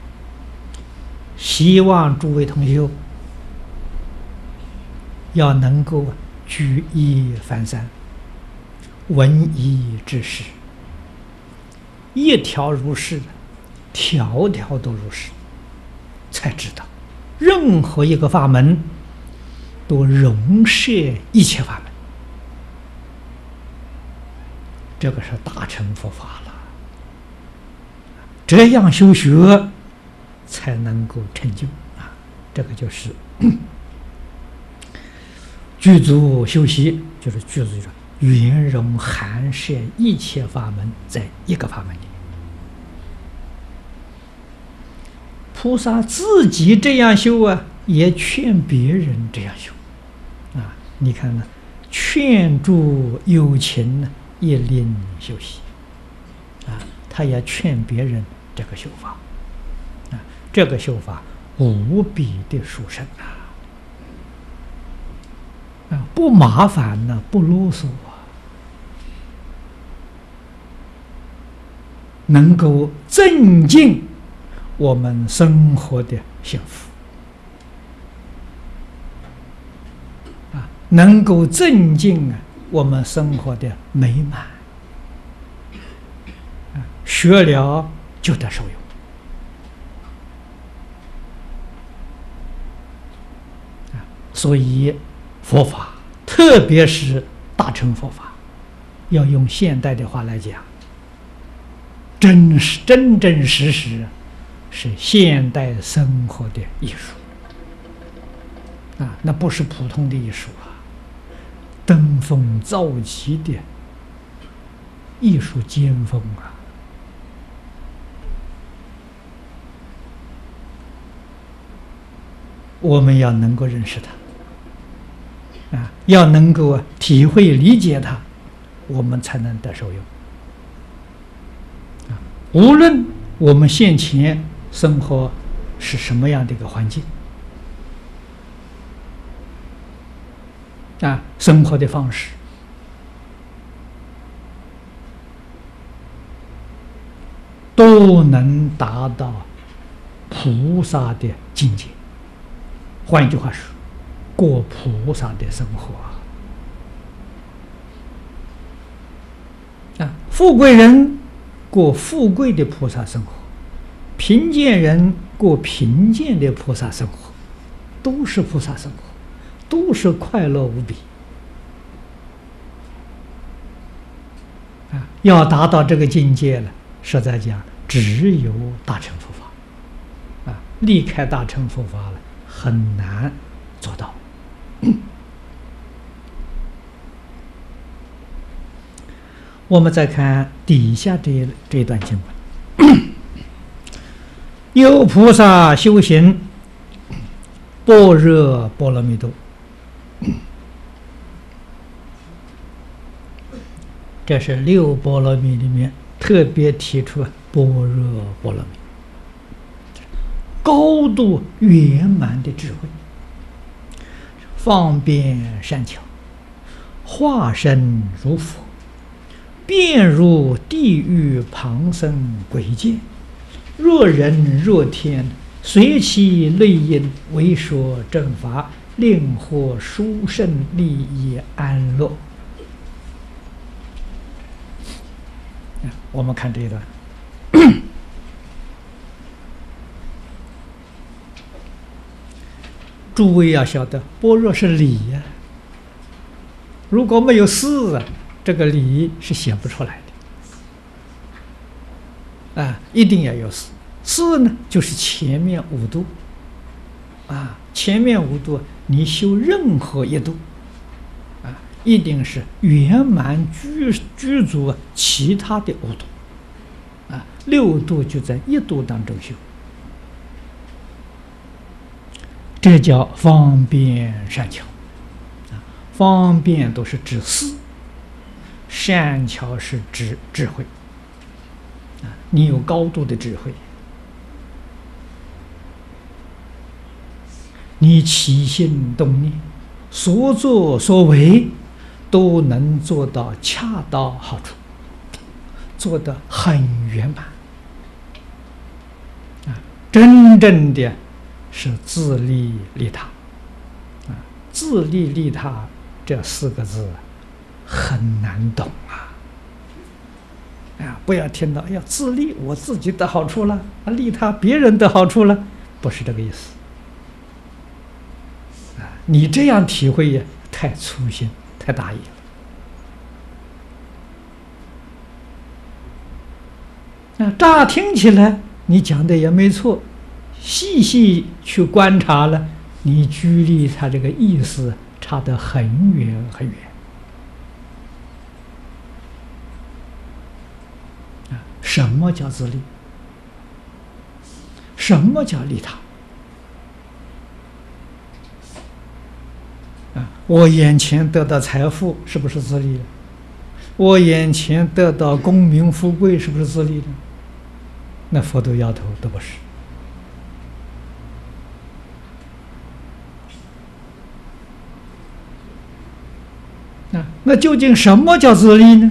希望诸位同修要能够举一反三，闻一知十，一条如是，条条都如是，才知道任何一个法门都容摄一切法门，这个是大乘佛法了。这样修学才能够成就这个就是具足修习，就是具足圆融含摄一切法门在一个法门里。菩萨自己这样修也劝别人这样修你看呢，劝助有情呢，一令修习他也劝别人这个修法这个修法无比的殊胜不麻烦呢，不啰嗦能够增进我们生活的幸福能够增进我们生活的美满学了就得受用所以佛法，特别是大乘佛法，要用现代的话来讲，真真实实是现代生活的艺术那不是普通的艺术登峰造极的艺术尖峰我们要能够认识它要能够体会理解它，我们才能得受用无论我们现前生活是什么样的一个环境生活的方式都能达到菩萨的境界。换一句话说，过菩萨的生活富贵人过富贵的菩萨生活，贫贱人过贫贱的菩萨生活，都是菩萨生活，都是快乐无比要达到这个境界了，实在讲只有大乘佛法离开大乘佛法了很难做到我们再看底下这段经文有菩萨修行般若波罗蜜多这是六波罗蜜里面特别提出般若波罗蜜，高度圆满的智慧，方便善巧，化身如佛，遍入地狱旁生鬼界，若人若天，随其类因为说正法，令获殊胜利益安乐。我们看这一段诸位要晓得，般若是理呀、如果没有事啊，这个理是写不出来的。一定要有事。事呢，就是前面五度。前面五度，你修任何一度，一定是圆满具足其他的五度。六度就在一度当中修，这叫方便善巧。方便都是指事，善巧是指智慧。你有高度的智慧，你起心动念，所作所为都能做到恰到好处，做得很圆满。真正的是自利利他。自利利他这四个字很难懂不要听到要自利，我自己得好处了，利他别人得好处了，不是这个意思。你这样体会也太粗心，太大意了。乍听起来你讲的也没错，细细去观察了，你距离他这个意思差得很远很远。什么叫自利？什么叫利他？我眼前得到财富，是不是自利的？我眼前得到功名富贵，是不是自利的？那佛都摇头，都不是。那究竟什么叫自利呢？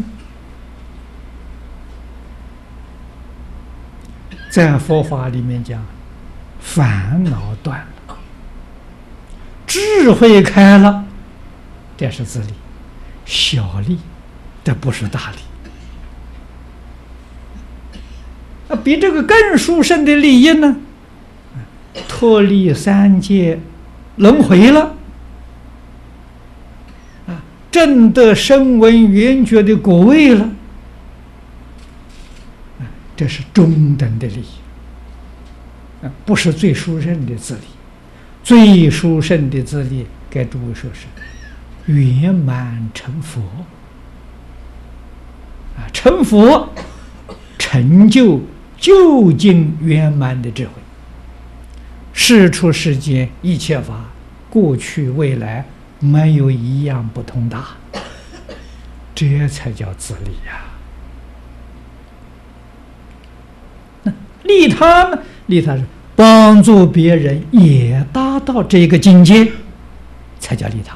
在佛法里面讲，烦恼断了，智慧开了，这是自利。小利，这不是大利。比这个更殊胜的利益呢？脱离三界轮回了，证得声闻缘觉的果位了，这是中等的利益，不是最殊胜的自利。最殊胜的自利，该诸位说是圆满成佛。成佛，成就究竟圆满的智慧。世出世间一切法，过去未来没有一样不通达，这才叫自利呀。利他呢？利他是帮助别人也达到这个境界，才叫利他。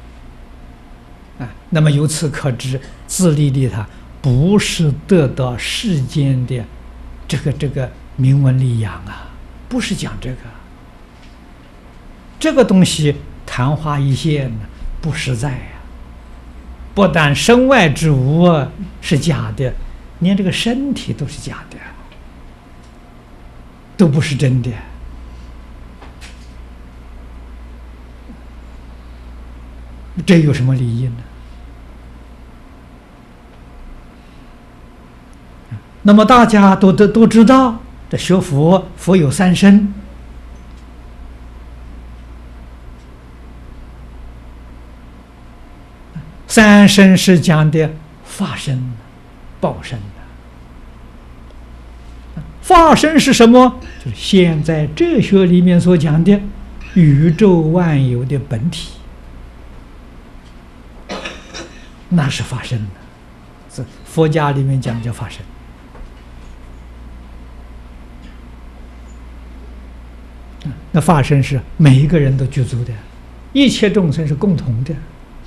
那么由此可知，自利利他不是得到世间的这个名闻利养不是讲这个。这个东西昙花一现不实在不但身外之物是假的，连这个身体都是假的，都不是真的。这有什么利益呢？那么大家都知道，这学佛，佛有三身。三身是讲的法身、报身的。法身是什么？就是现在哲学里面所讲的宇宙万有的本体，那是法身的。这佛家里面讲叫法身。那法身是每一个人都具足的，一切众生是共同的。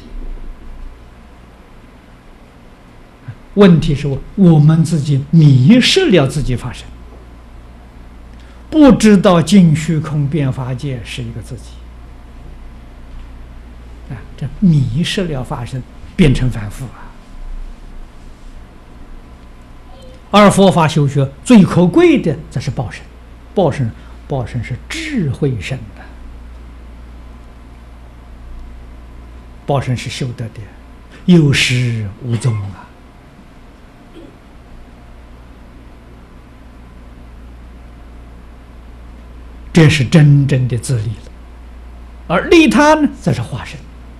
问题是我们自己迷失了自己法身，不知道尽虚空变法界是一个自己，这迷失了法身，变成凡夫而佛法修学最可贵的，则是报身。报身是智慧身的， 报身是修得的，有始无终啊。这是真正的自利了。而利他呢，则是化身，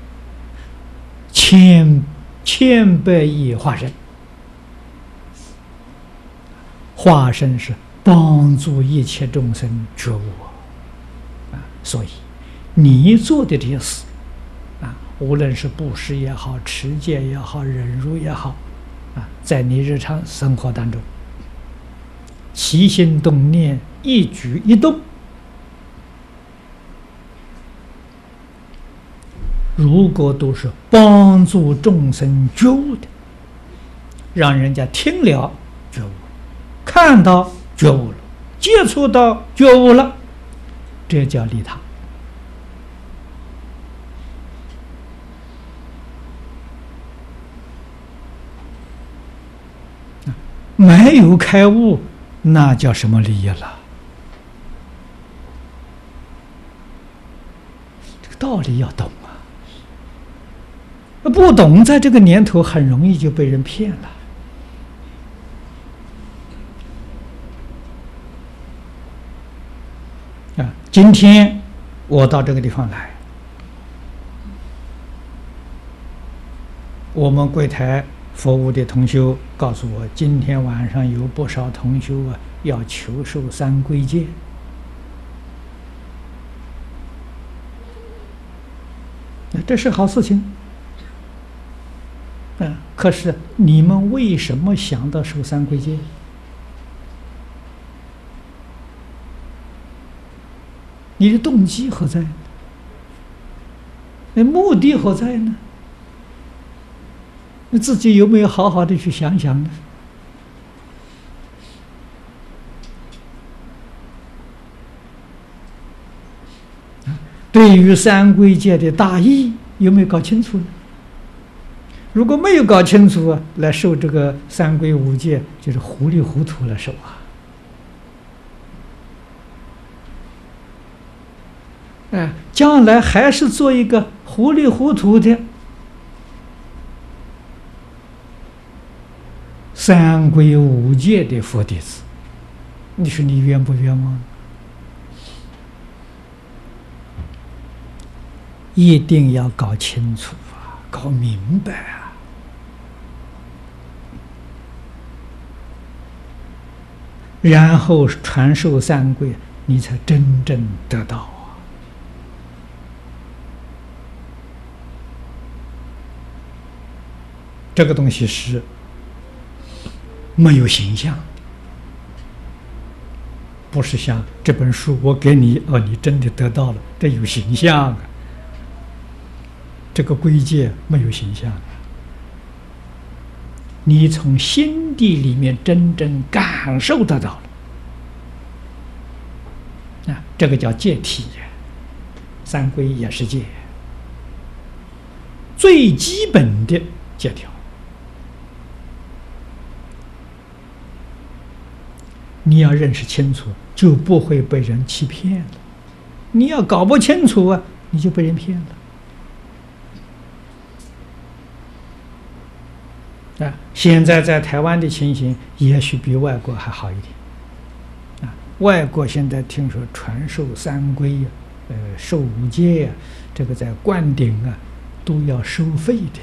千百亿化身。化身是帮助一切众生觉悟啊，所以你做的这些事啊，无论是布施也好，持戒也好，忍辱也好啊，在你日常生活当中，起心动念，一举一动，如果都是帮助众生觉悟的，让人家听了觉悟，看到觉悟了，接触到觉悟了，这叫利他。没有开悟，那叫什么利益了？这个道理要懂啊！不懂，在这个年头很容易就被人骗了。今天我到这个地方来，我们柜台服务的同修告诉我，今天晚上有不少同修啊要求受三皈戒。这是好事情。可是你们为什么想到受三皈戒？你的动机何在？那目的何在呢？你自己有没有好好的去想想呢？对于三皈戒的大义有没有搞清楚呢？如果没有搞清楚啊，来受这个三皈五戒，就是糊里糊涂来受啊。将来还是做一个糊里糊涂的三皈五戒的佛弟子，你说你冤不冤枉？一定要搞清楚啊，搞明白啊，然后传授三皈，你才真正得到。这个东西是没有形象，不是像这本书我给你，你真的得到了，这有形象啊。这个皈戒没有形象，你从心地里面真正感受得到了，这个叫戒体，三皈也是戒，最基本的戒条。你要认识清楚，就不会被人欺骗了。你要搞不清楚啊，你就被人骗了。现在在台湾的情形，也许比外国还好一点。外国现在听说传授三皈受五戒这个在灌顶啊，都要收费的。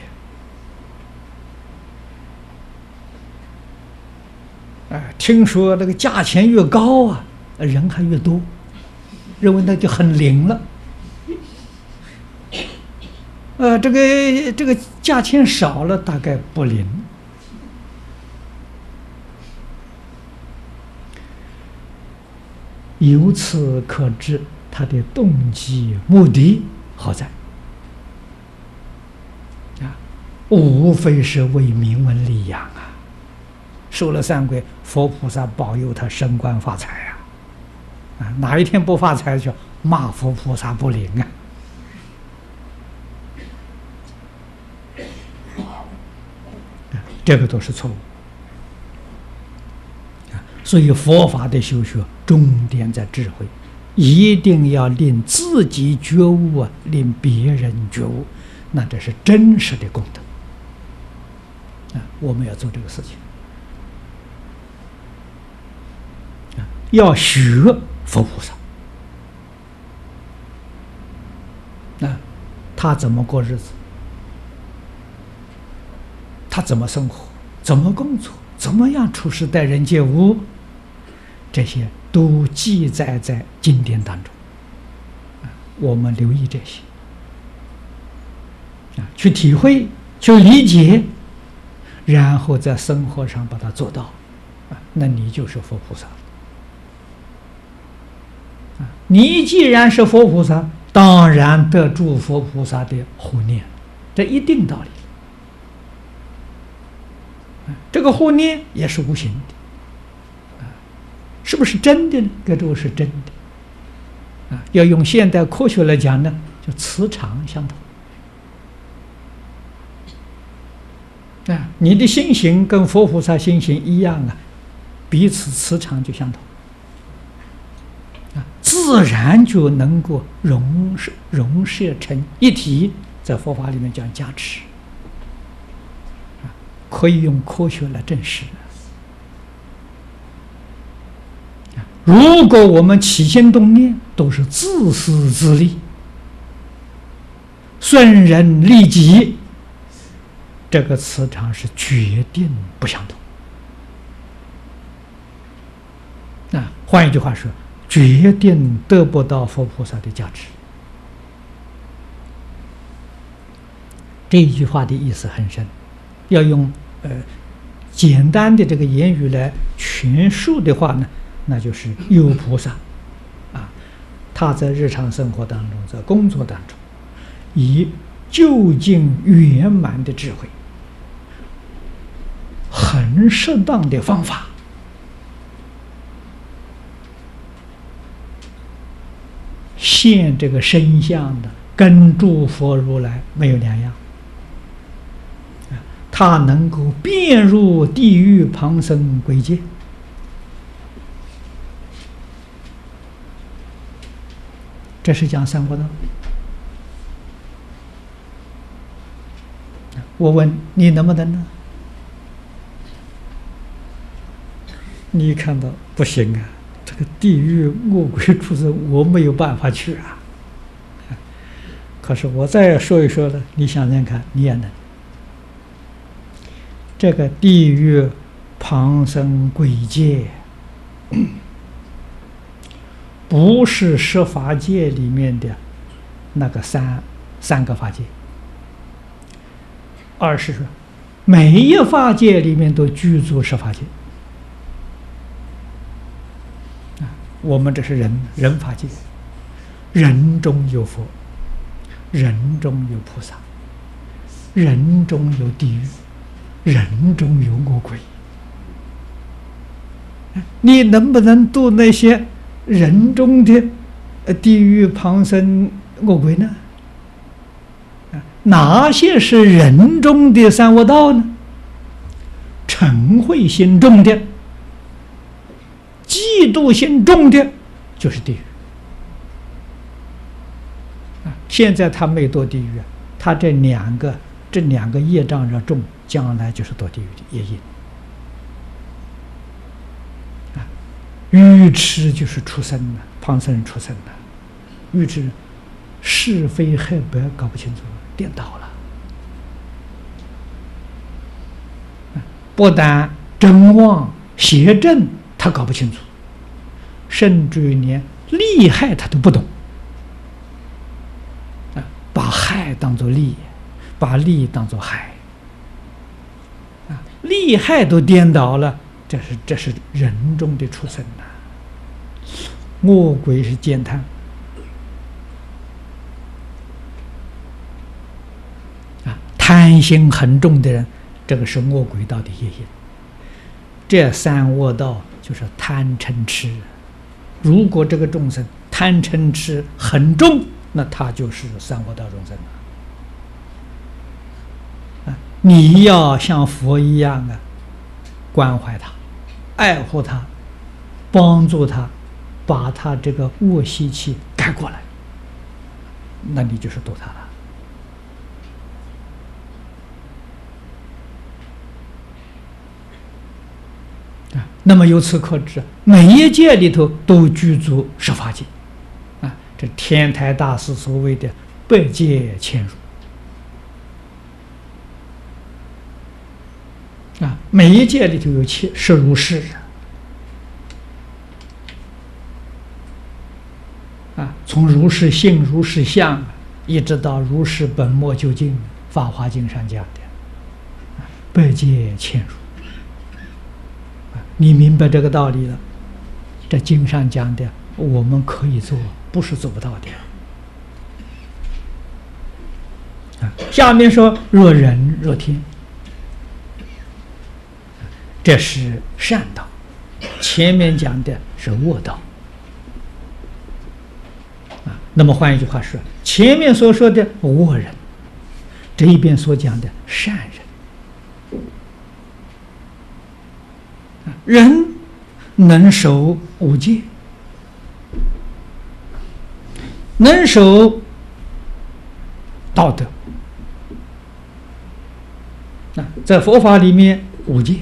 听说那个价钱越高啊，人还越多，认为那就很灵了。这个价钱少了，大概不灵。由此可知，他的动机目的何在？无非是为名闻利养啊。受了三皈，佛菩萨保佑他升官发财啊！哪一天不发财，就骂佛菩萨不灵啊！这个都是错误。所以佛法的修学重点在智慧，一定要令自己觉悟啊，令别人觉悟， 那这是真实的功德我们要做这个事情要学佛菩萨他怎么过日子，他怎么生活，怎么工作，怎么样处事待人接物，这些都记载在经典当中我们留意这些去体会，去理解，然后在生活上把它做到那你就是佛菩萨你既然是佛菩萨，当然得诸佛菩萨的护念，这一定道理。这个护念也是无形的是不是真的呢？这个是真的要用现代科学来讲呢，就磁场相同你的心行跟佛菩萨心行一样彼此磁场就相同自然就能够融摄成一体，在佛法里面讲加持可以用科学来证实如果我们起心动念都是自私自利，顺人利己，这个磁场是决定不相同换一句话说，决定得不到佛菩萨的加持。这一句话的意思很深，要用简单的这个言语来诠述的话呢，那就是有菩萨他在日常生活当中，在工作当中，以究竟圆满的智慧，很适当的方法，现这个身相的，跟诸佛如来没有两样。他能够遍入地狱旁生鬼界，这是讲三果道。我问你能不能呢？你看到不行这个地狱恶鬼畜生我没有办法去可是我再说一说呢，你想想看，你也能。这个地狱旁生鬼界不是十法界里面的那个三个法界，而是说每一法界里面都居住十法界我们这是人法界，人中有佛，人中有菩萨，人中有地狱，人中有恶鬼。你能不能度那些人中的地狱旁生恶鬼呢？哪些是人中的三恶道呢？嗔恚心重的，嫉妒心重的，就是地狱现在他没堕地狱他这两个业障要重，将来就是堕地狱的业因愚痴就是畜生旁生畜生愚痴是非黑白搞不清楚，颠倒了不但真妄邪正他搞不清楚，甚至于连利害他都不懂把害当作利，把利当作害利害都颠倒了，这是人中的畜生恶鬼是践踏贪心很重的人，这个是恶鬼道的业因。这三恶道就是贪嗔痴，如果这个众生贪嗔痴很重，那他就是三恶道众生你要像佛一样关怀他，爱护他，帮助他，把他这个恶习气改过来，那你就是度他了那么由此可知，每一界里头都具足十法界这天台大师所谓的百界千如每一界里头有十如是从如是性、如是相一直到如是本末究竟，《法华经》上讲的百界千如你明白这个道理了，这经上讲的我们可以做，不是做不到的下面说若人若天，这是善道，前面讲的是恶道那么换一句话说，前面所说的恶人，这一边所讲的善人，人能守五戒，能守道德在佛法里面五戒，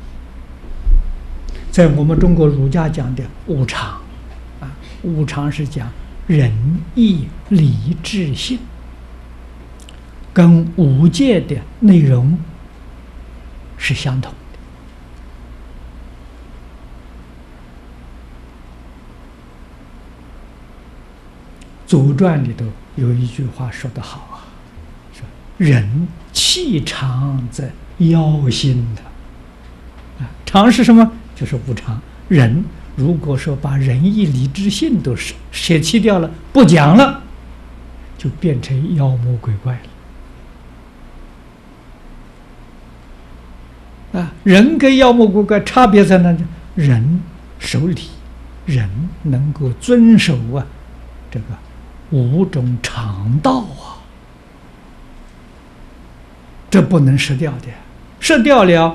在我们中国儒家讲的五常五常是讲仁义礼智信，跟五戒的内容是相同的。祖传里头有一句话说得好说人气长在腰心的常是什么？就是无常。人如果说把仁义礼智信都舍弃掉了，不讲了，就变成妖魔鬼怪了人跟妖魔鬼怪差别在哪呢？人守礼，人能够遵守这个五种常道这不能失掉的，失掉了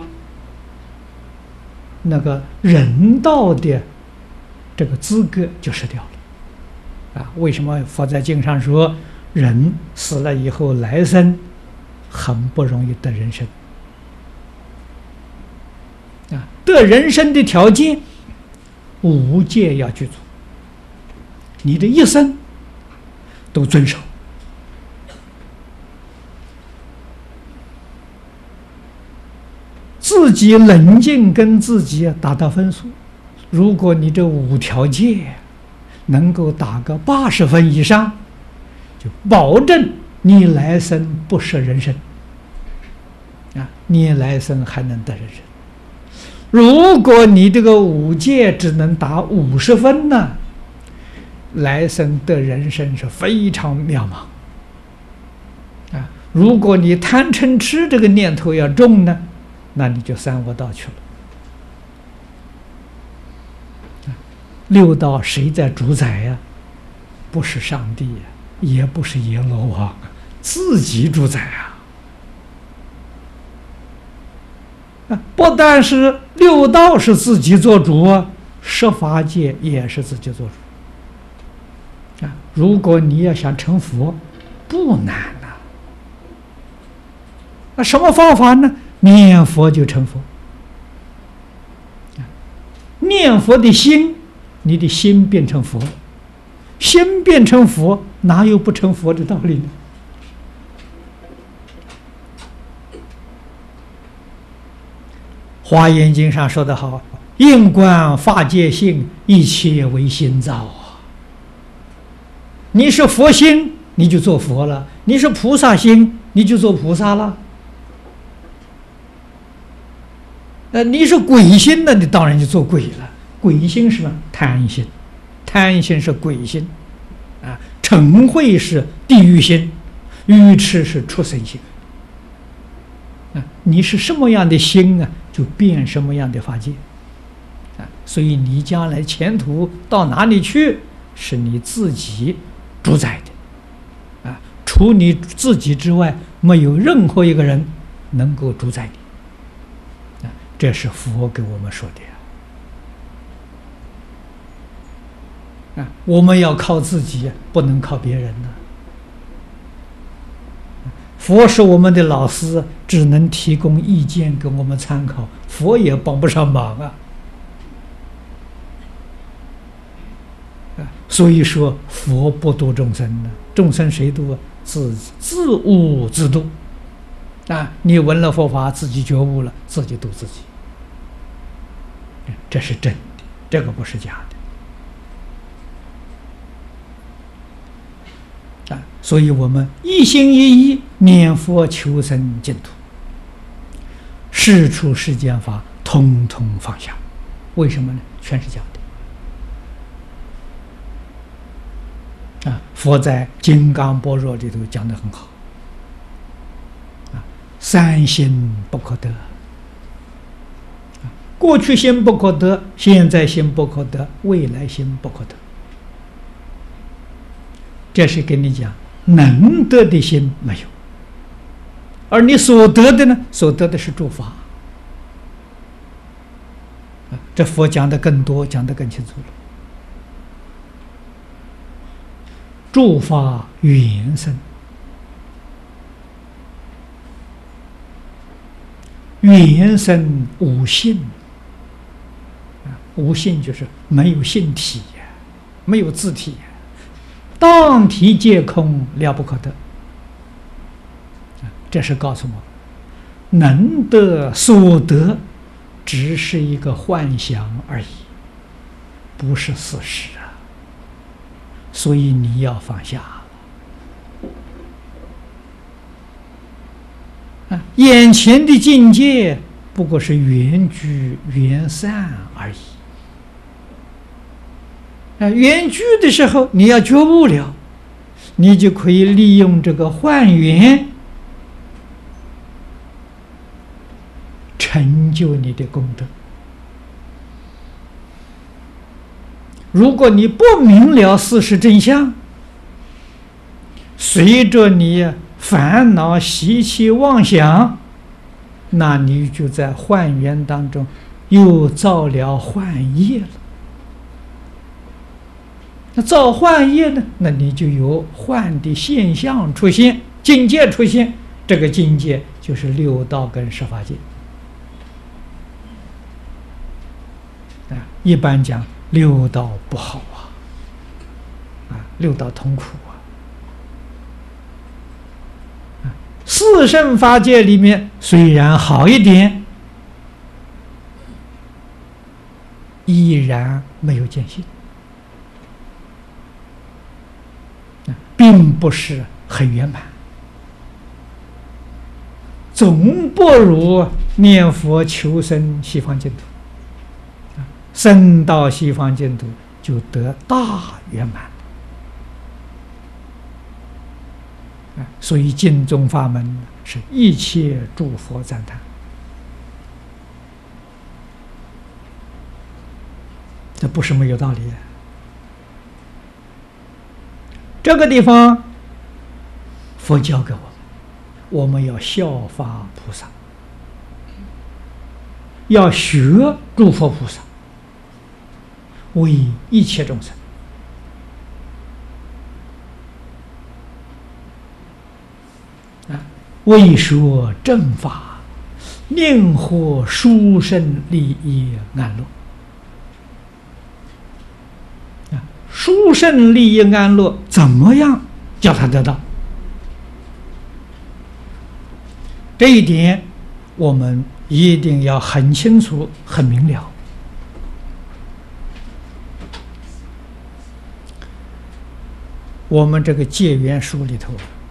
那个人道的这个资格就失掉了为什么佛在经上说人死了以后来生很不容易得人生得人生的条件五戒要具足，你的一生都遵守，自己冷静跟自己打到分数，如果你这五条戒能够打个80分以上，就保证你来生不失人生你来生还能得人生。如果你这个五戒只能打50分呢，来生的人生是非常渺茫如果你贪嗔痴这个念头要重呢，那你就三恶道去了六道谁在主宰不是上帝也不是阎罗王自己主宰不但是六道是自己做主十法界也是自己做主如果你要想成佛不难什么方法呢？念佛就成佛念佛的心，你的心变成佛，心变成佛，哪有不成佛的道理呢？华严经上说得好，应观法界性，一切为心造你是佛心你就做佛了，你是菩萨心你就做菩萨了你是鬼心的，你当然就做鬼了。鬼心是什么？贪心，贪心是鬼心嗔恚是地狱心，愚痴是畜生心你是什么样的心就变什么样的法界所以你将来前途到哪里去，是你自己主宰的除你自己之外，没有任何一个人能够主宰你这是佛给我们说的我们要靠自己，不能靠别人佛是我们的老师，只能提供意见给我们参考，佛也帮不上忙所以说佛不度众生呢，众生谁度啊？自悟自度啊！你闻了佛法，自己觉悟了，自己度自己，这是真的，这个不是假的啊！所以我们一心一意念佛求生净土，世出世间法统统放下。为什么呢？全是假的啊！佛在《金刚般若》里头讲得很好啊，三心不可得，过去心不可得，现在心不可得，未来心不可得。这是跟你讲，能得的心没有，而你所得的呢？所得的是诸法。这佛讲的更多，讲得更清楚了。诸法缘生，缘生无性，无性就是没有性体，没有自体，当体皆空，了不可得。这是告诉我，能得所得只是一个幻想而已，不是事实啊！所以你要放下啊！眼前的境界不过是缘聚缘散而已啊！缘聚的时候你要觉悟了，你就可以利用这个幻缘成就你的功德。如果你不明了事实真相，随着你烦恼习气妄想，那你就在幻缘当中又造了幻业了。那造幻业呢？那你就有幻的现象出现，境界出现，这个境界就是六道跟十法界。一般讲六道不好啊，六道痛苦啊。四圣法界里面虽然好一点，依然没有见性，并不是很圆满，总不如念佛求生西方净土。生到西方净土就得大圆满。所以净宗法门是一切诸佛赞叹。这不是没有道理。这个地方佛教给我们要效法菩萨，要学诸佛菩萨，为一切众生为说正法，宁获殊胜利益安乐。殊胜利益安乐怎么样叫他得到？这一点我们一定要很清楚、很明了。我们这个戒缘书里头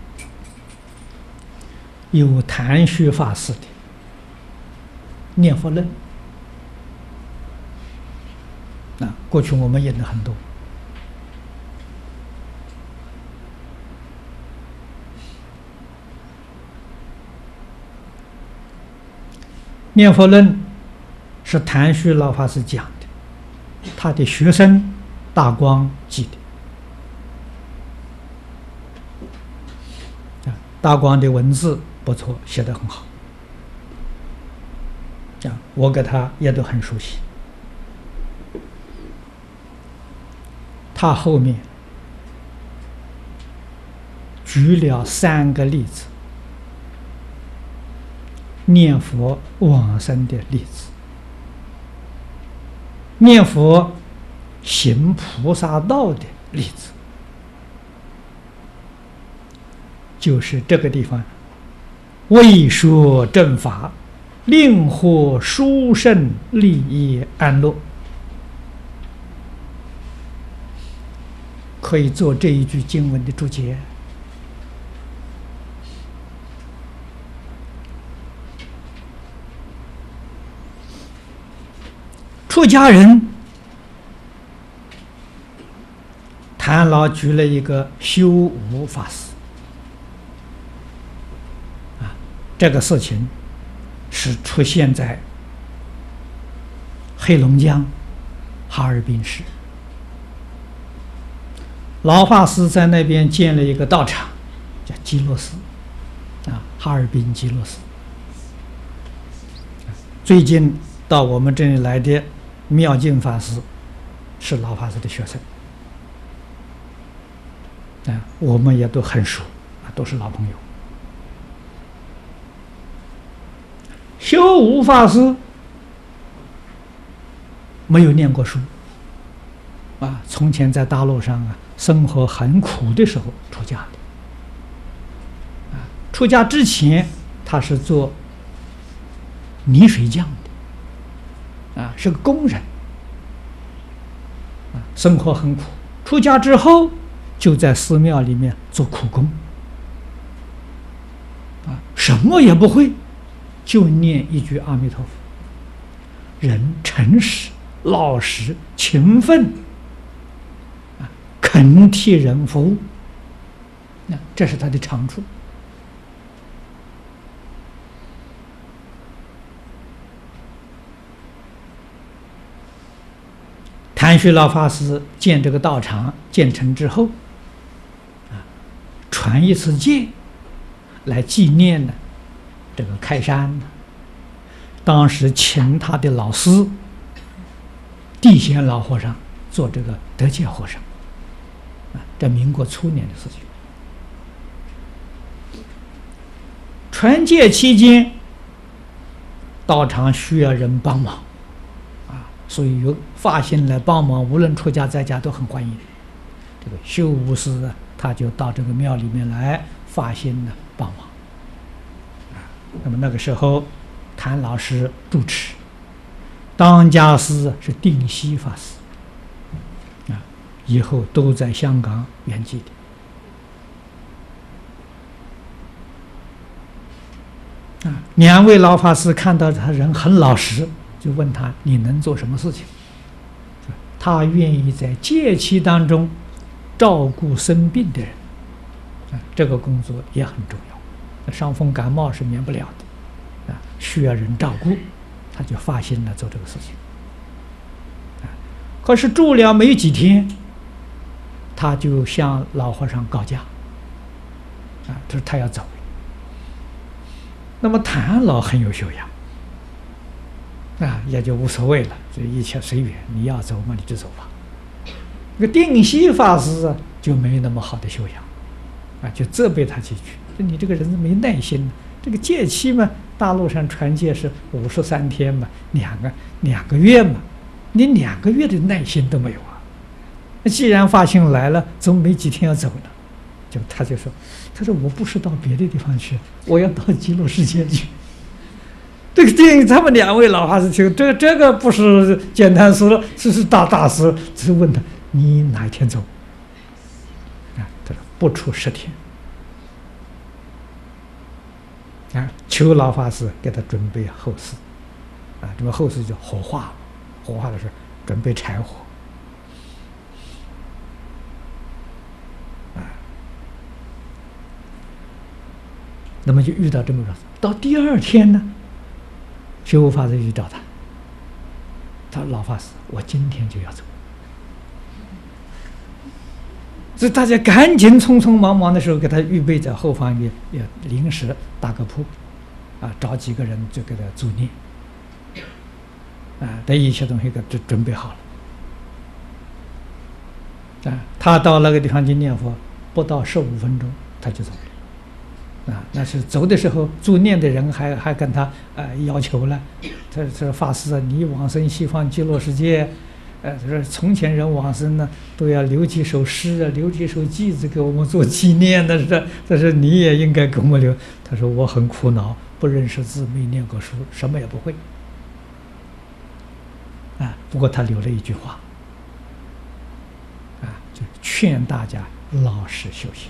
有谭旭法师的念佛论，过去我们印的很多。念佛论是谭旭老法师讲的，他的学生大光记的。大光的文字不错，写得很好，我给他也都很熟悉。他后面举了3个例子，念佛往生的例子，念佛行菩萨道的例子，就是这个地方，为说正法，令获殊胜利益安乐，可以做这一句经文的注解。出家人，谭老举了一个修武法师，这个事情是出现在黑龙江哈尔滨市。老法师在那边建了一个道场，叫极乐寺，哈尔滨极乐寺。最近到我们这里来的妙净法师是老法师的学生，我们也都很熟，都是老朋友。修武法师没有念过书，从前在大陆上生活很苦的时候出家的。出家之前他是做泥水匠的，是个工人，生活很苦。出家之后就在寺庙里面做苦工，什么也不会，就念一句阿弥陀佛。人诚实、老实、勤奋，肯替人服务，这是他的长处。谭旭老法师建这个道场建成之后，传一次戒来纪念呢这个开山。当时请他的老师地贤老和尚做这个德戒和尚，这民国初年的事情。传戒期间，道场需要人帮忙，所以有发心来帮忙，无论出家在家都很欢迎。这个修武师他就到这个庙里面来发心帮忙。那么那个时候，谭老师主持，当家师是定西法师，以后都在香港圆寂的。两位老法师看到他人很老实，就问他：“你能做什么事情？”他愿意在戒期当中照顾生病的人，这个工作也很重要。伤风感冒是免不了的，需要人照顾，他就发心了做这个事情。可是住了没几天，他就向老和尚告假，他说他要走了。那么谭老很有修养，也就无所谓了，这一切随缘，你要走嘛你就走吧。这个定西法师就没那么好的修养，就责备他几句，说你这个人没耐心，这个戒期嘛，大陆上传戒是53天嘛，两个月嘛，你2个月的耐心都没有啊。那既然发心来了，总没几天要走呢。他就说，他说我不是到别的地方去，我要到极乐世界去。这个他们2位老法师听，这个不是简单说了，这是大师，只是问他你哪一天走？他说不出10天。求老法师给他准备后事，这个后事就火化，火化的时候准备柴火。那么就遇到这么个，到第2天呢，修武法师去找他，他说：“老法师，我今天就要走。”所以大家赶紧匆匆忙忙的时候，给他预备在后方也临时搭个铺，找几个人就给他助念，等一切东西给准备好了。他到那个地方去念佛，不到15分钟他就走了。那是走的时候，助念的人还跟他要求了，他说：“法师，你往生西方极乐世界， 他说从前人往生呢，都要留几首诗啊，留几首偈子给我们做纪念的。他说你也应该给我们留。他说我很苦恼，不认识字，没念过书，什么也不会。不过他留了一句话，就劝大家老实修行。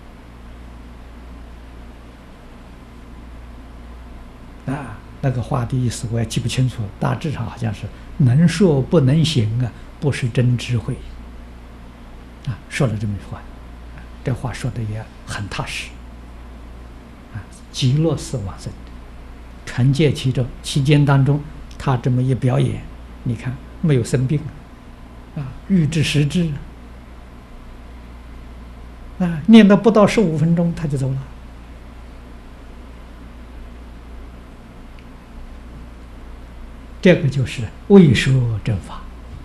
那个话的意思我也记不清楚，大致上好像是能说不能行啊，不是真智慧。说了这么一句话，这话说的也很踏实。极乐寺往生，传戒期间当中，他这么一表演，你看没有生病欲知时至念到不到15分钟他就走了。这个就是为说正法，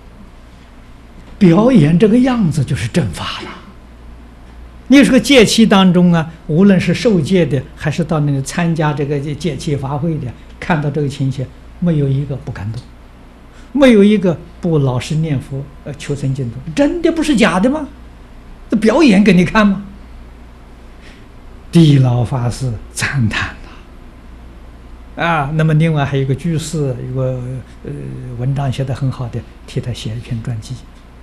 表演这个样子就是正法了。你说戒期当中无论是受戒的，还是到那里参加这个戒期法会的，看到这个情形，没有一个不感动，没有一个不老实念佛求生净土。真的不是假的吗？这表演给你看吗？地老法师赞叹那么另外还有一个居士，一个文章写得很好的，替他写一篇传记。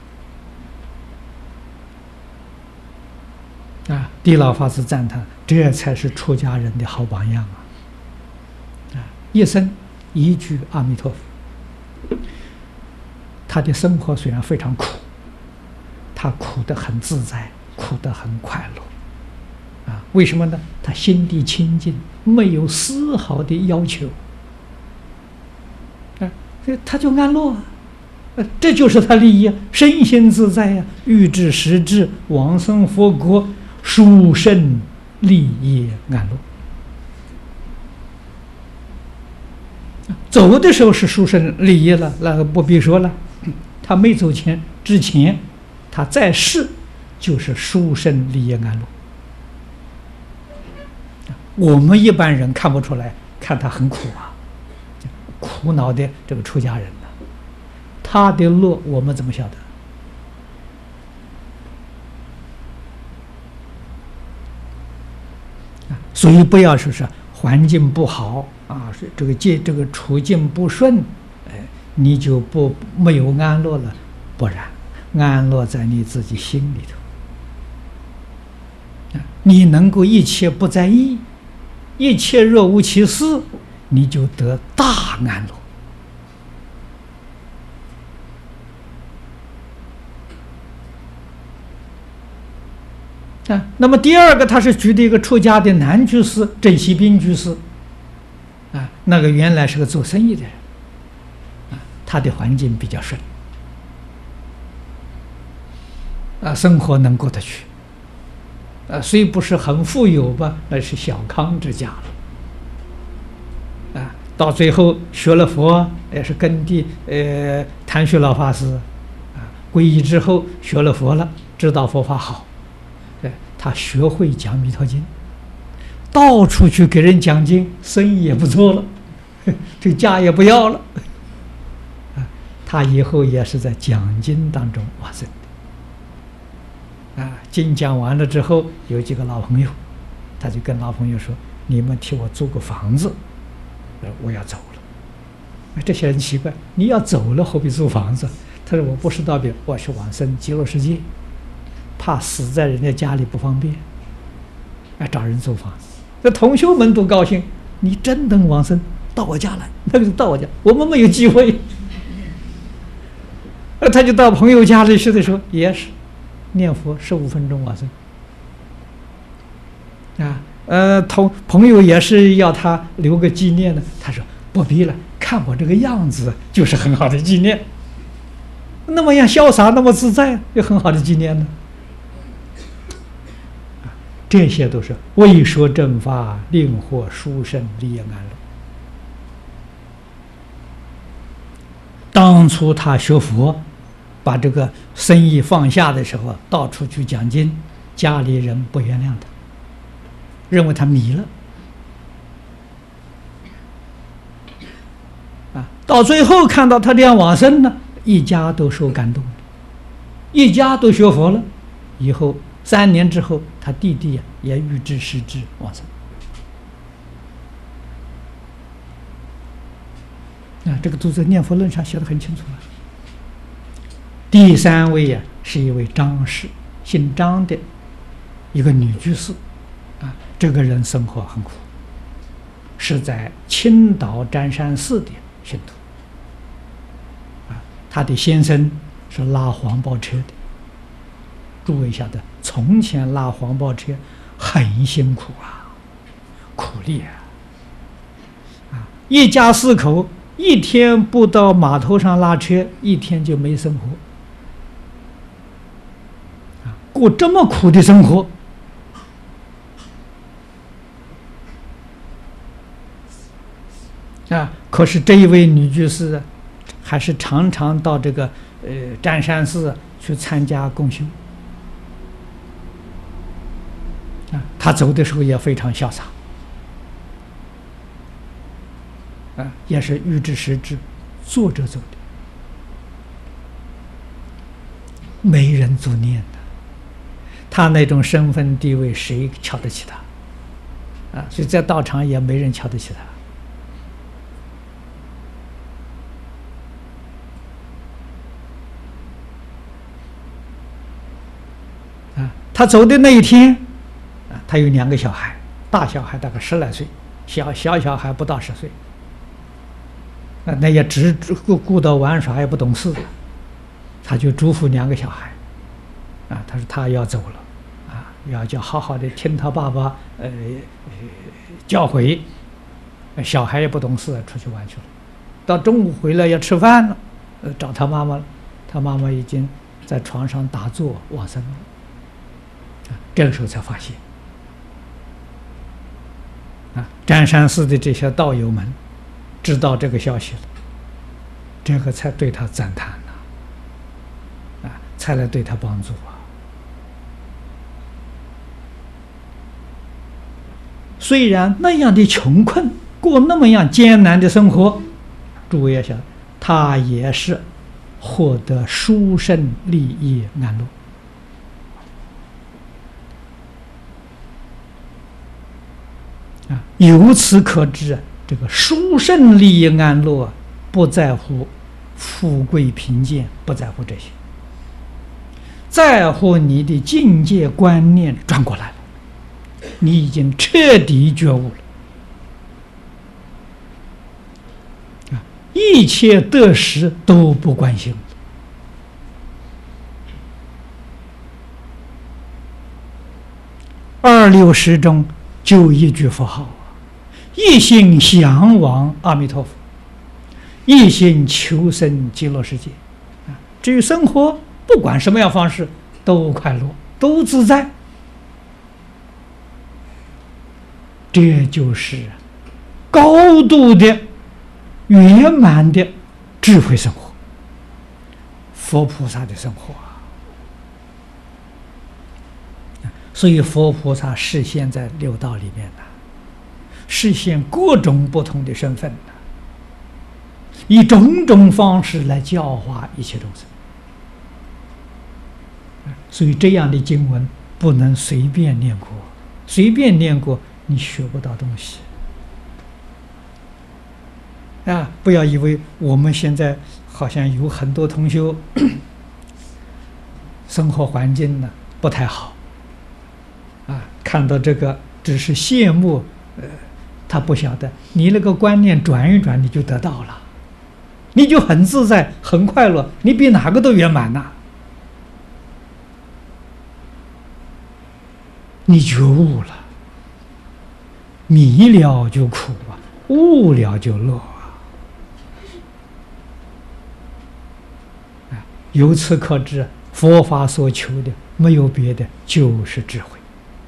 地老法师赞叹，这才是出家人的好榜样一生一句阿弥陀佛。他的生活虽然非常苦，他苦得很自在，苦得很快乐。为什么呢？他心地清净，没有丝毫的要求他就安乐这就是他利益身心自在欲知时至，往生佛国，殊胜利益安乐。走的时候是殊胜利益了，那个不必说了。他没走之前，他在世就是殊胜利益安乐。我们一般人看不出来，看他很苦苦恼的这个出家人他的乐我们怎么晓得？所以不要说是环境不好这个处境不顺，你就没有安乐了。不然，安乐在你自己心里头你能够一切不在意，一切若无其事，你就得大安乐。那么第二个，他是举的一个出家的男居士郑锡斌居士那个原来是个做生意的人他的环境比较顺生活能过得去虽不是很富有吧，那是小康之家了到最后学了佛，也是跟地谭旭老法师皈依之后学了佛了，知道佛法好，他学会讲弥陀经，到处去给人讲经，生意也不错了，这家也不要了他以后也是在讲经当中往生的经讲完了之后，有几个老朋友，他就跟老朋友说：“你们替我租个房子，我要走了。”这些人奇怪，你要走了何必租房子？他说：“我不是道别，我去往生极乐世界，怕死在人家家里不方便，找人租房子。”这同学们都高兴，你真能往生，到我家来。那个是到我家，我们没有机会。他就到朋友家里去的时候，也是念佛15分钟往生朋友也是要他留个纪念呢。他说不必了，看我这个样子就是很好的纪念，那么样潇洒，那么自在，有很好的纪念呢。这些都是为说正法，令获殊胜利益安乐。当初他学佛，把这个生意放下的时候，到处去讲经，家里人不原谅他，认为他迷了到最后看到他这样往生呢， 一家都受感动，一家都学佛了。以后3年之后，他弟弟也预知时至往生。这个都在《念佛论》上写得很清楚了。第3位是一位张氏，姓张的一个女居士，这个人生活很苦，是在青岛占山寺的信徒。他的先生是拉黄包车的。诸位晓得，从前拉黄包车很辛苦苦力一家4口1天不到码头上拉车，1天就没生活过这么苦的生活。可是这一位女居士还是常常到这个占山寺去参加共修。她走的时候也非常潇洒，也是预知时至，坐着走的，没人助念的。他那种身份地位，谁瞧得起他？所以在道场也没人瞧得起他。他走的那一天，他有2个小孩，大小孩大概10来岁，小孩不到10岁。那也只顾到玩耍，也不懂事，他就嘱咐2个小孩，他说他要走了，要好好的听他爸爸教诲。小孩也不懂事，出去玩去了。到中午回来要吃饭了，找他妈妈了，他妈妈已经在床上打坐往生了。这个时候才发现，占山寺的这些道友们知道这个消息了，这个才对他赞叹才来对他帮助虽然那样的穷困，过那么样艰难的生活，诸位要想，他也是获得殊胜利益安乐。由此可知，这个殊胜利益安乐不在乎富贵贫贱，不在乎这些，在乎你的境界观念转过来了，你已经彻底觉悟了，一切得失都不关心了。26识中就一句佛号，一心向往阿弥陀佛，一心求生极乐世界。至于生活，不管什么样方式，都快乐，都自在。这就是高度的圆满的智慧生活，佛菩萨的生活所以佛菩萨示现在六道里面示现各种不同的身份以种种方式来教化一切众生。所以这样的经文不能随便念过，随便念过你学不到东西不要以为我们现在好像有很多同修生活环境呢不太好看到这个只是羡慕他不晓得你那个观念转一转，你就得到了，你就很自在很快乐，你比哪个都圆满你觉悟了，迷了就苦悟了就乐由此可知，佛法所求的没有别的，就是智慧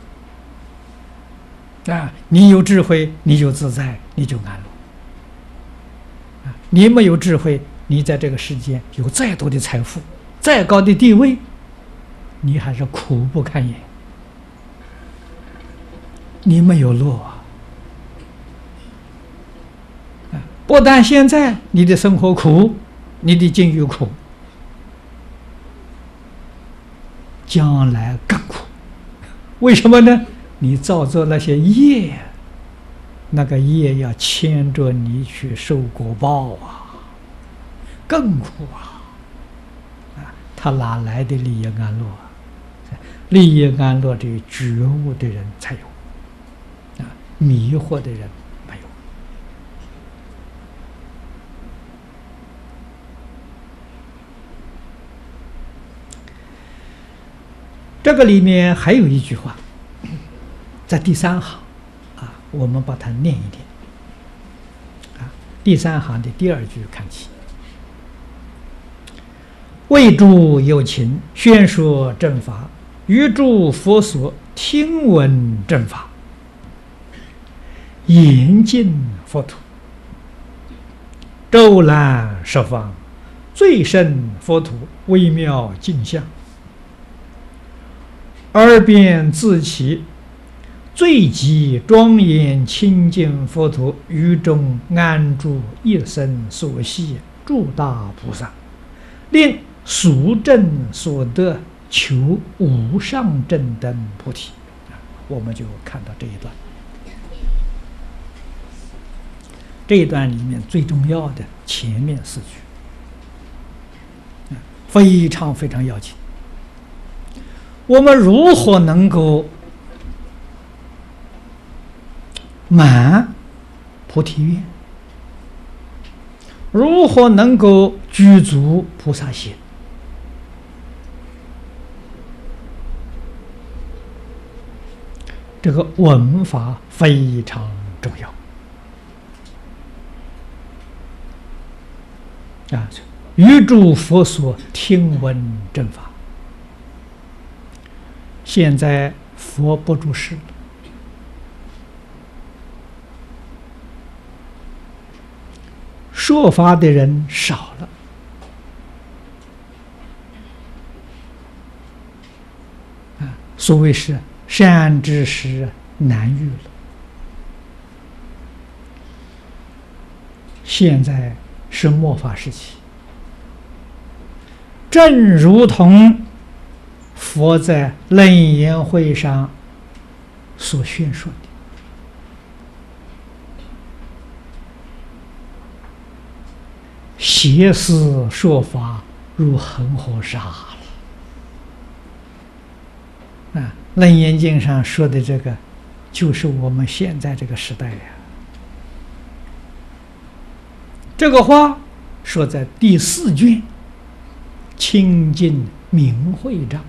你有智慧，你就自在，你就安乐你没有智慧，你在这个世间有再多的财富，再高的地位，你还是苦不堪言，你没有乐不但现在你的生活苦，你的境遇苦， 将来更苦。为什么呢？你造作那些业，那个业要牵着你去受果报啊，更苦啊！他哪来的利益安乐啊？利益安乐只有觉悟的人才有，迷惑的人没有。这个里面还有一句话，在第3行我们把它念一念第3行的第2句看起。为诸有情宣说正法，于诸佛所听闻正法，严禁佛土，周览十方，最胜佛土，微妙镜像，耳边自起，最极庄严清净佛土，于中安住一生所系诸大菩萨，令俗正所得，求无上正等菩提。我们就看到这一段。这一段里面最重要的前面4句，非常非常要紧。我们如何能够满菩提愿？如何能够具足菩萨行？这个闻法非常重要于诸佛所听闻正法。现在佛不住世了，说法的人少了所谓是善知识难遇了。现在是末法时期，正如同佛在楞严会上所宣说的，邪思说法如恒河沙了楞严经上说的这个，就是我们现在这个时代这个话说在第4卷清净明慧章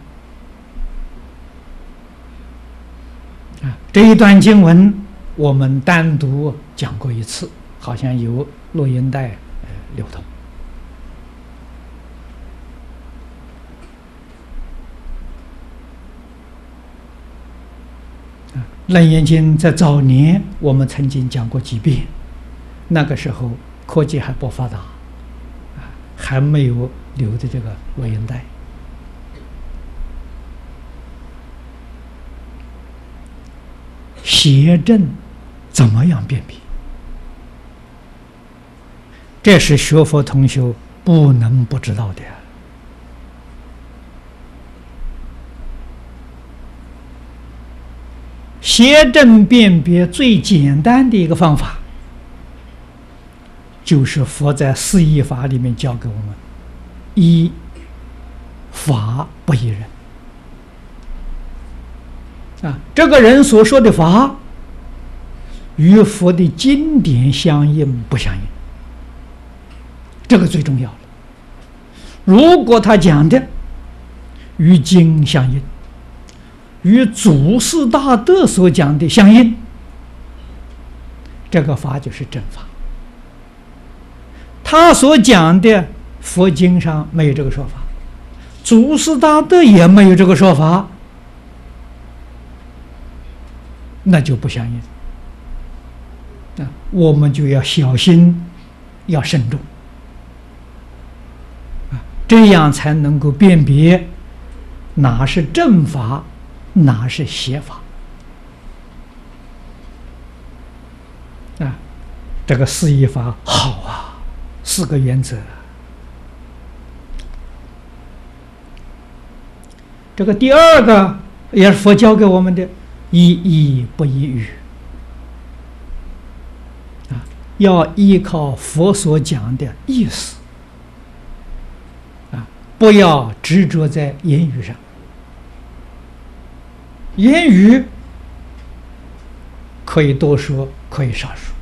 这一段经文我们单独讲过一次，好像有录音带流通。楞严经在早年我们曾经讲过几遍，那个时候科技还不发达还没有留的这个录音带。邪正怎么样辨别？这是学佛同修不能不知道的邪正辨别最简单的一个方法，就是佛在四依法里面教给我们：一法不依人这个人所说的法与佛的经典相应不相应，这个最重要的。如果他讲的与经相应，与祖师大德所讲的相应，这个法就是正法。他所讲的佛经上没有这个说法，祖师大德也没有这个说法，那就不相应我们就要小心，要慎重这样才能够辨别哪是正法，哪是邪法这个四依法好4个原则。 这个第二个也是佛教给我们的，一义不一语啊，要依靠佛所讲的意思啊，不要执着在言语上。言语可以多说，可以少说，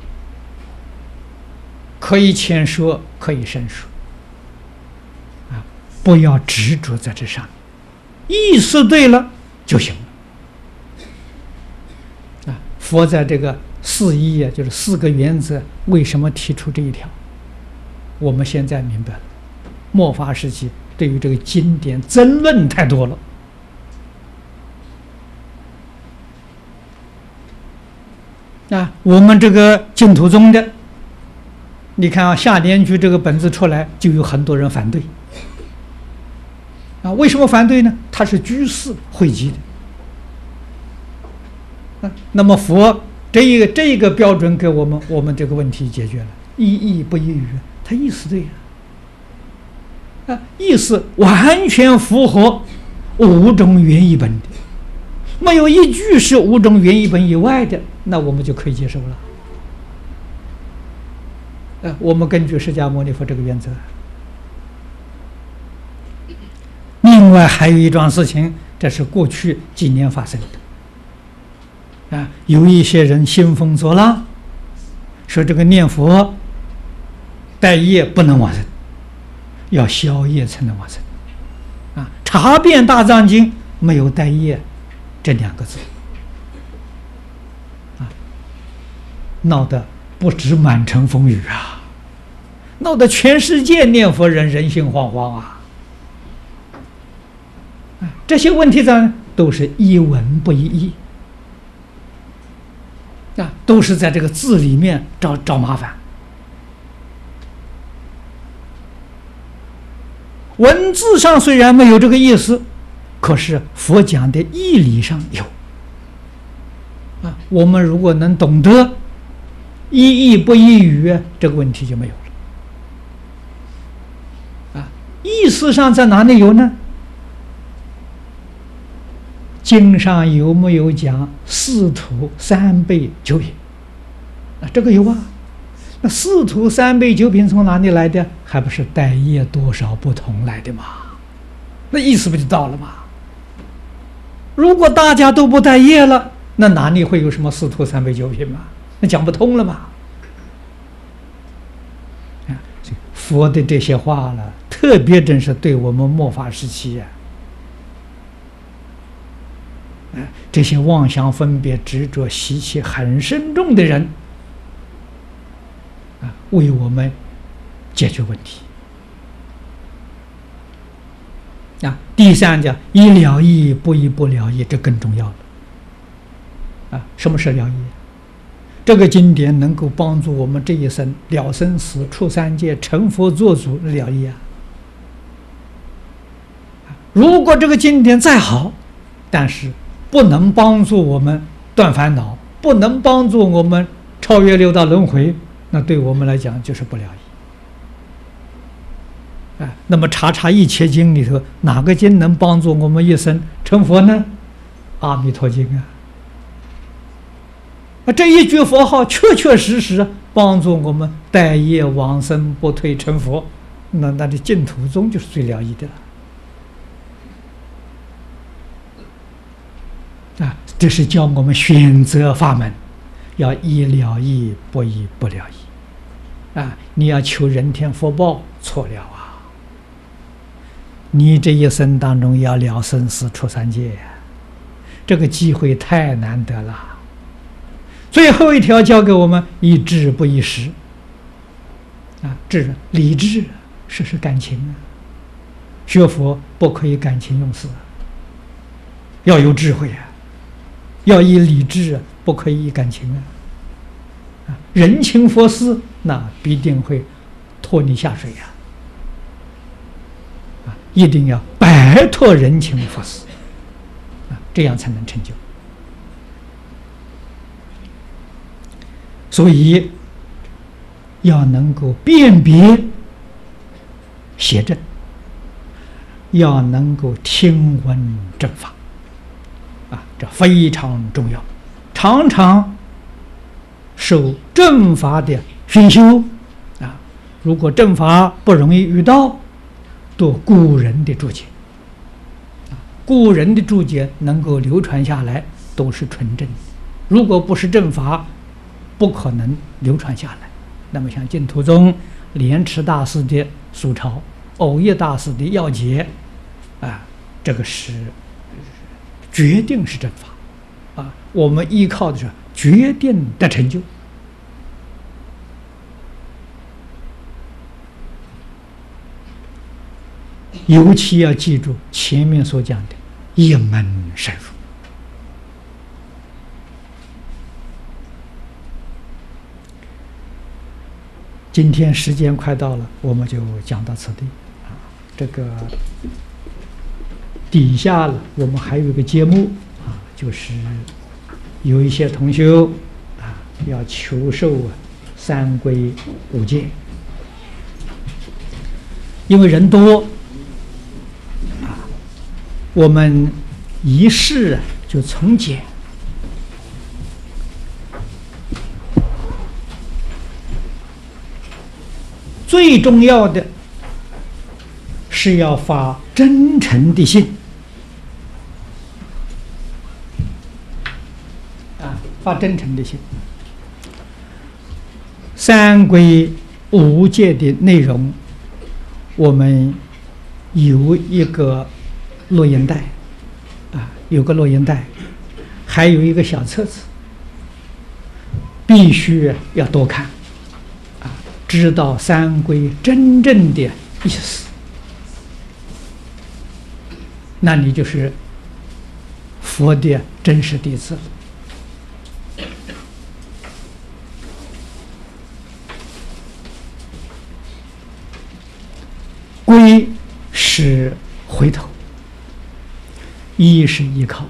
可以浅说，可以深说啊，不要执着在这上面。意思对了就行了啊！佛在这个四义啊，就是4个原则，为什么提出这一条？我们现在明白了。末法时期对于这个经典争论太多了啊！我们这个净土宗的，你看啊，下联句这个本子出来，就有很多人反对。啊，为什么反对呢？它是居士汇集的。那么佛这个标准给我们这个问题解决了，一义不一语，它意思对呀。意思完全符合5种原译本的，没有一句是5种原译本以外的，那我们就可以接受了。我们根据释迦牟尼佛这个原则。另外还有一桩事情，这是过去几年发生的啊，有一些人兴风作浪，说这个念佛带业不能往生，要消业才能往生啊。查遍大藏经没有带业这2个字啊，闹得不止满城风雨啊，闹得全世界念佛人人心惶惶啊。这些问题上都是一文不一义啊，都是在这个字里面找麻烦。文字上虽然没有这个意思，可是佛讲的义理上有啊。我们如果能懂得一义不一语，这个问题就没有了啊。意思上在哪里有呢？经上有没有讲4土3辈9品？这个有啊。那4土3辈9品从哪里来的？还不是带业多少不同来的嘛？那意思不就到了吗？如果大家都不带业了，那哪里会有什么4土3辈9品嘛？那讲不通了嘛？佛的这些话了，特别正是对我们末法时期呀。这些妄想分别执着习气很深重的人啊，为我们解决问题啊。第3讲以了义不以不了义，这更重要了啊。什么是了义？这个经典能够帮助我们这一生了生死、出三界、成佛作主，了义啊。如果这个经典再好，但是不能帮助我们断烦恼，不能帮助我们超越6道轮回，那对我们来讲就是不了义。那么查一切经里头，哪个经能帮助我们一生成佛呢？阿弥陀经啊！这一句佛号确确实实帮助我们带业往生不退成佛，那这净土宗就是最了义的了。这是教我们选择法门，要以了义不以不了义你要求人天福报，错了啊！你这一生当中要了生死出三界这个机会太难得了。最后一条教给我们以智不以识智理智是感情学佛不可以感情用事要有智慧要以理智不可以以感情人情佛事那必定会拖你下水一定要摆脱人情佛事这样才能成就。所以要能够辨别邪正， 要能够听闻正法啊，这非常重要。常常受正法的熏修啊，如果正法不容易遇到，读古人的注解古人的注解能够流传下来，都是纯正的。如果不是正法，不可能流传下来。那么像净土宗莲池大师的疏钞、藕益大师的要解啊，这个是决定是正法啊，我们依靠的是决定的成就。尤其要记住前面所讲的一门深入。今天时间快到了，我们就讲到此地啊。这个底下了，我们还有一个节目啊，就是有一些同修啊要求受三皈五戒，因为人多啊，我们一试就从简。最重要的是要发真诚的心啊，发真诚的心。三皈五戒的内容，我们有一个录音带啊，有个录音带，还有一个小册子，必须要多看。知道三皈真正的意思，那你就是佛的真实弟子了。皈是回头，依是依靠。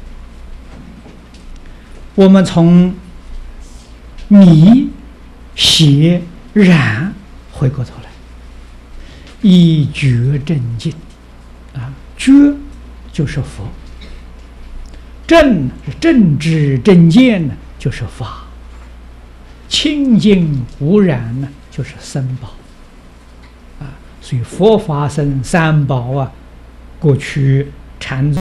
我们从迷邪然回过头来，以觉正境啊，觉就是佛，正是正知正见呢，就是法，清净无染呢，就是三宝啊。所以佛法僧三宝啊，过去禅宗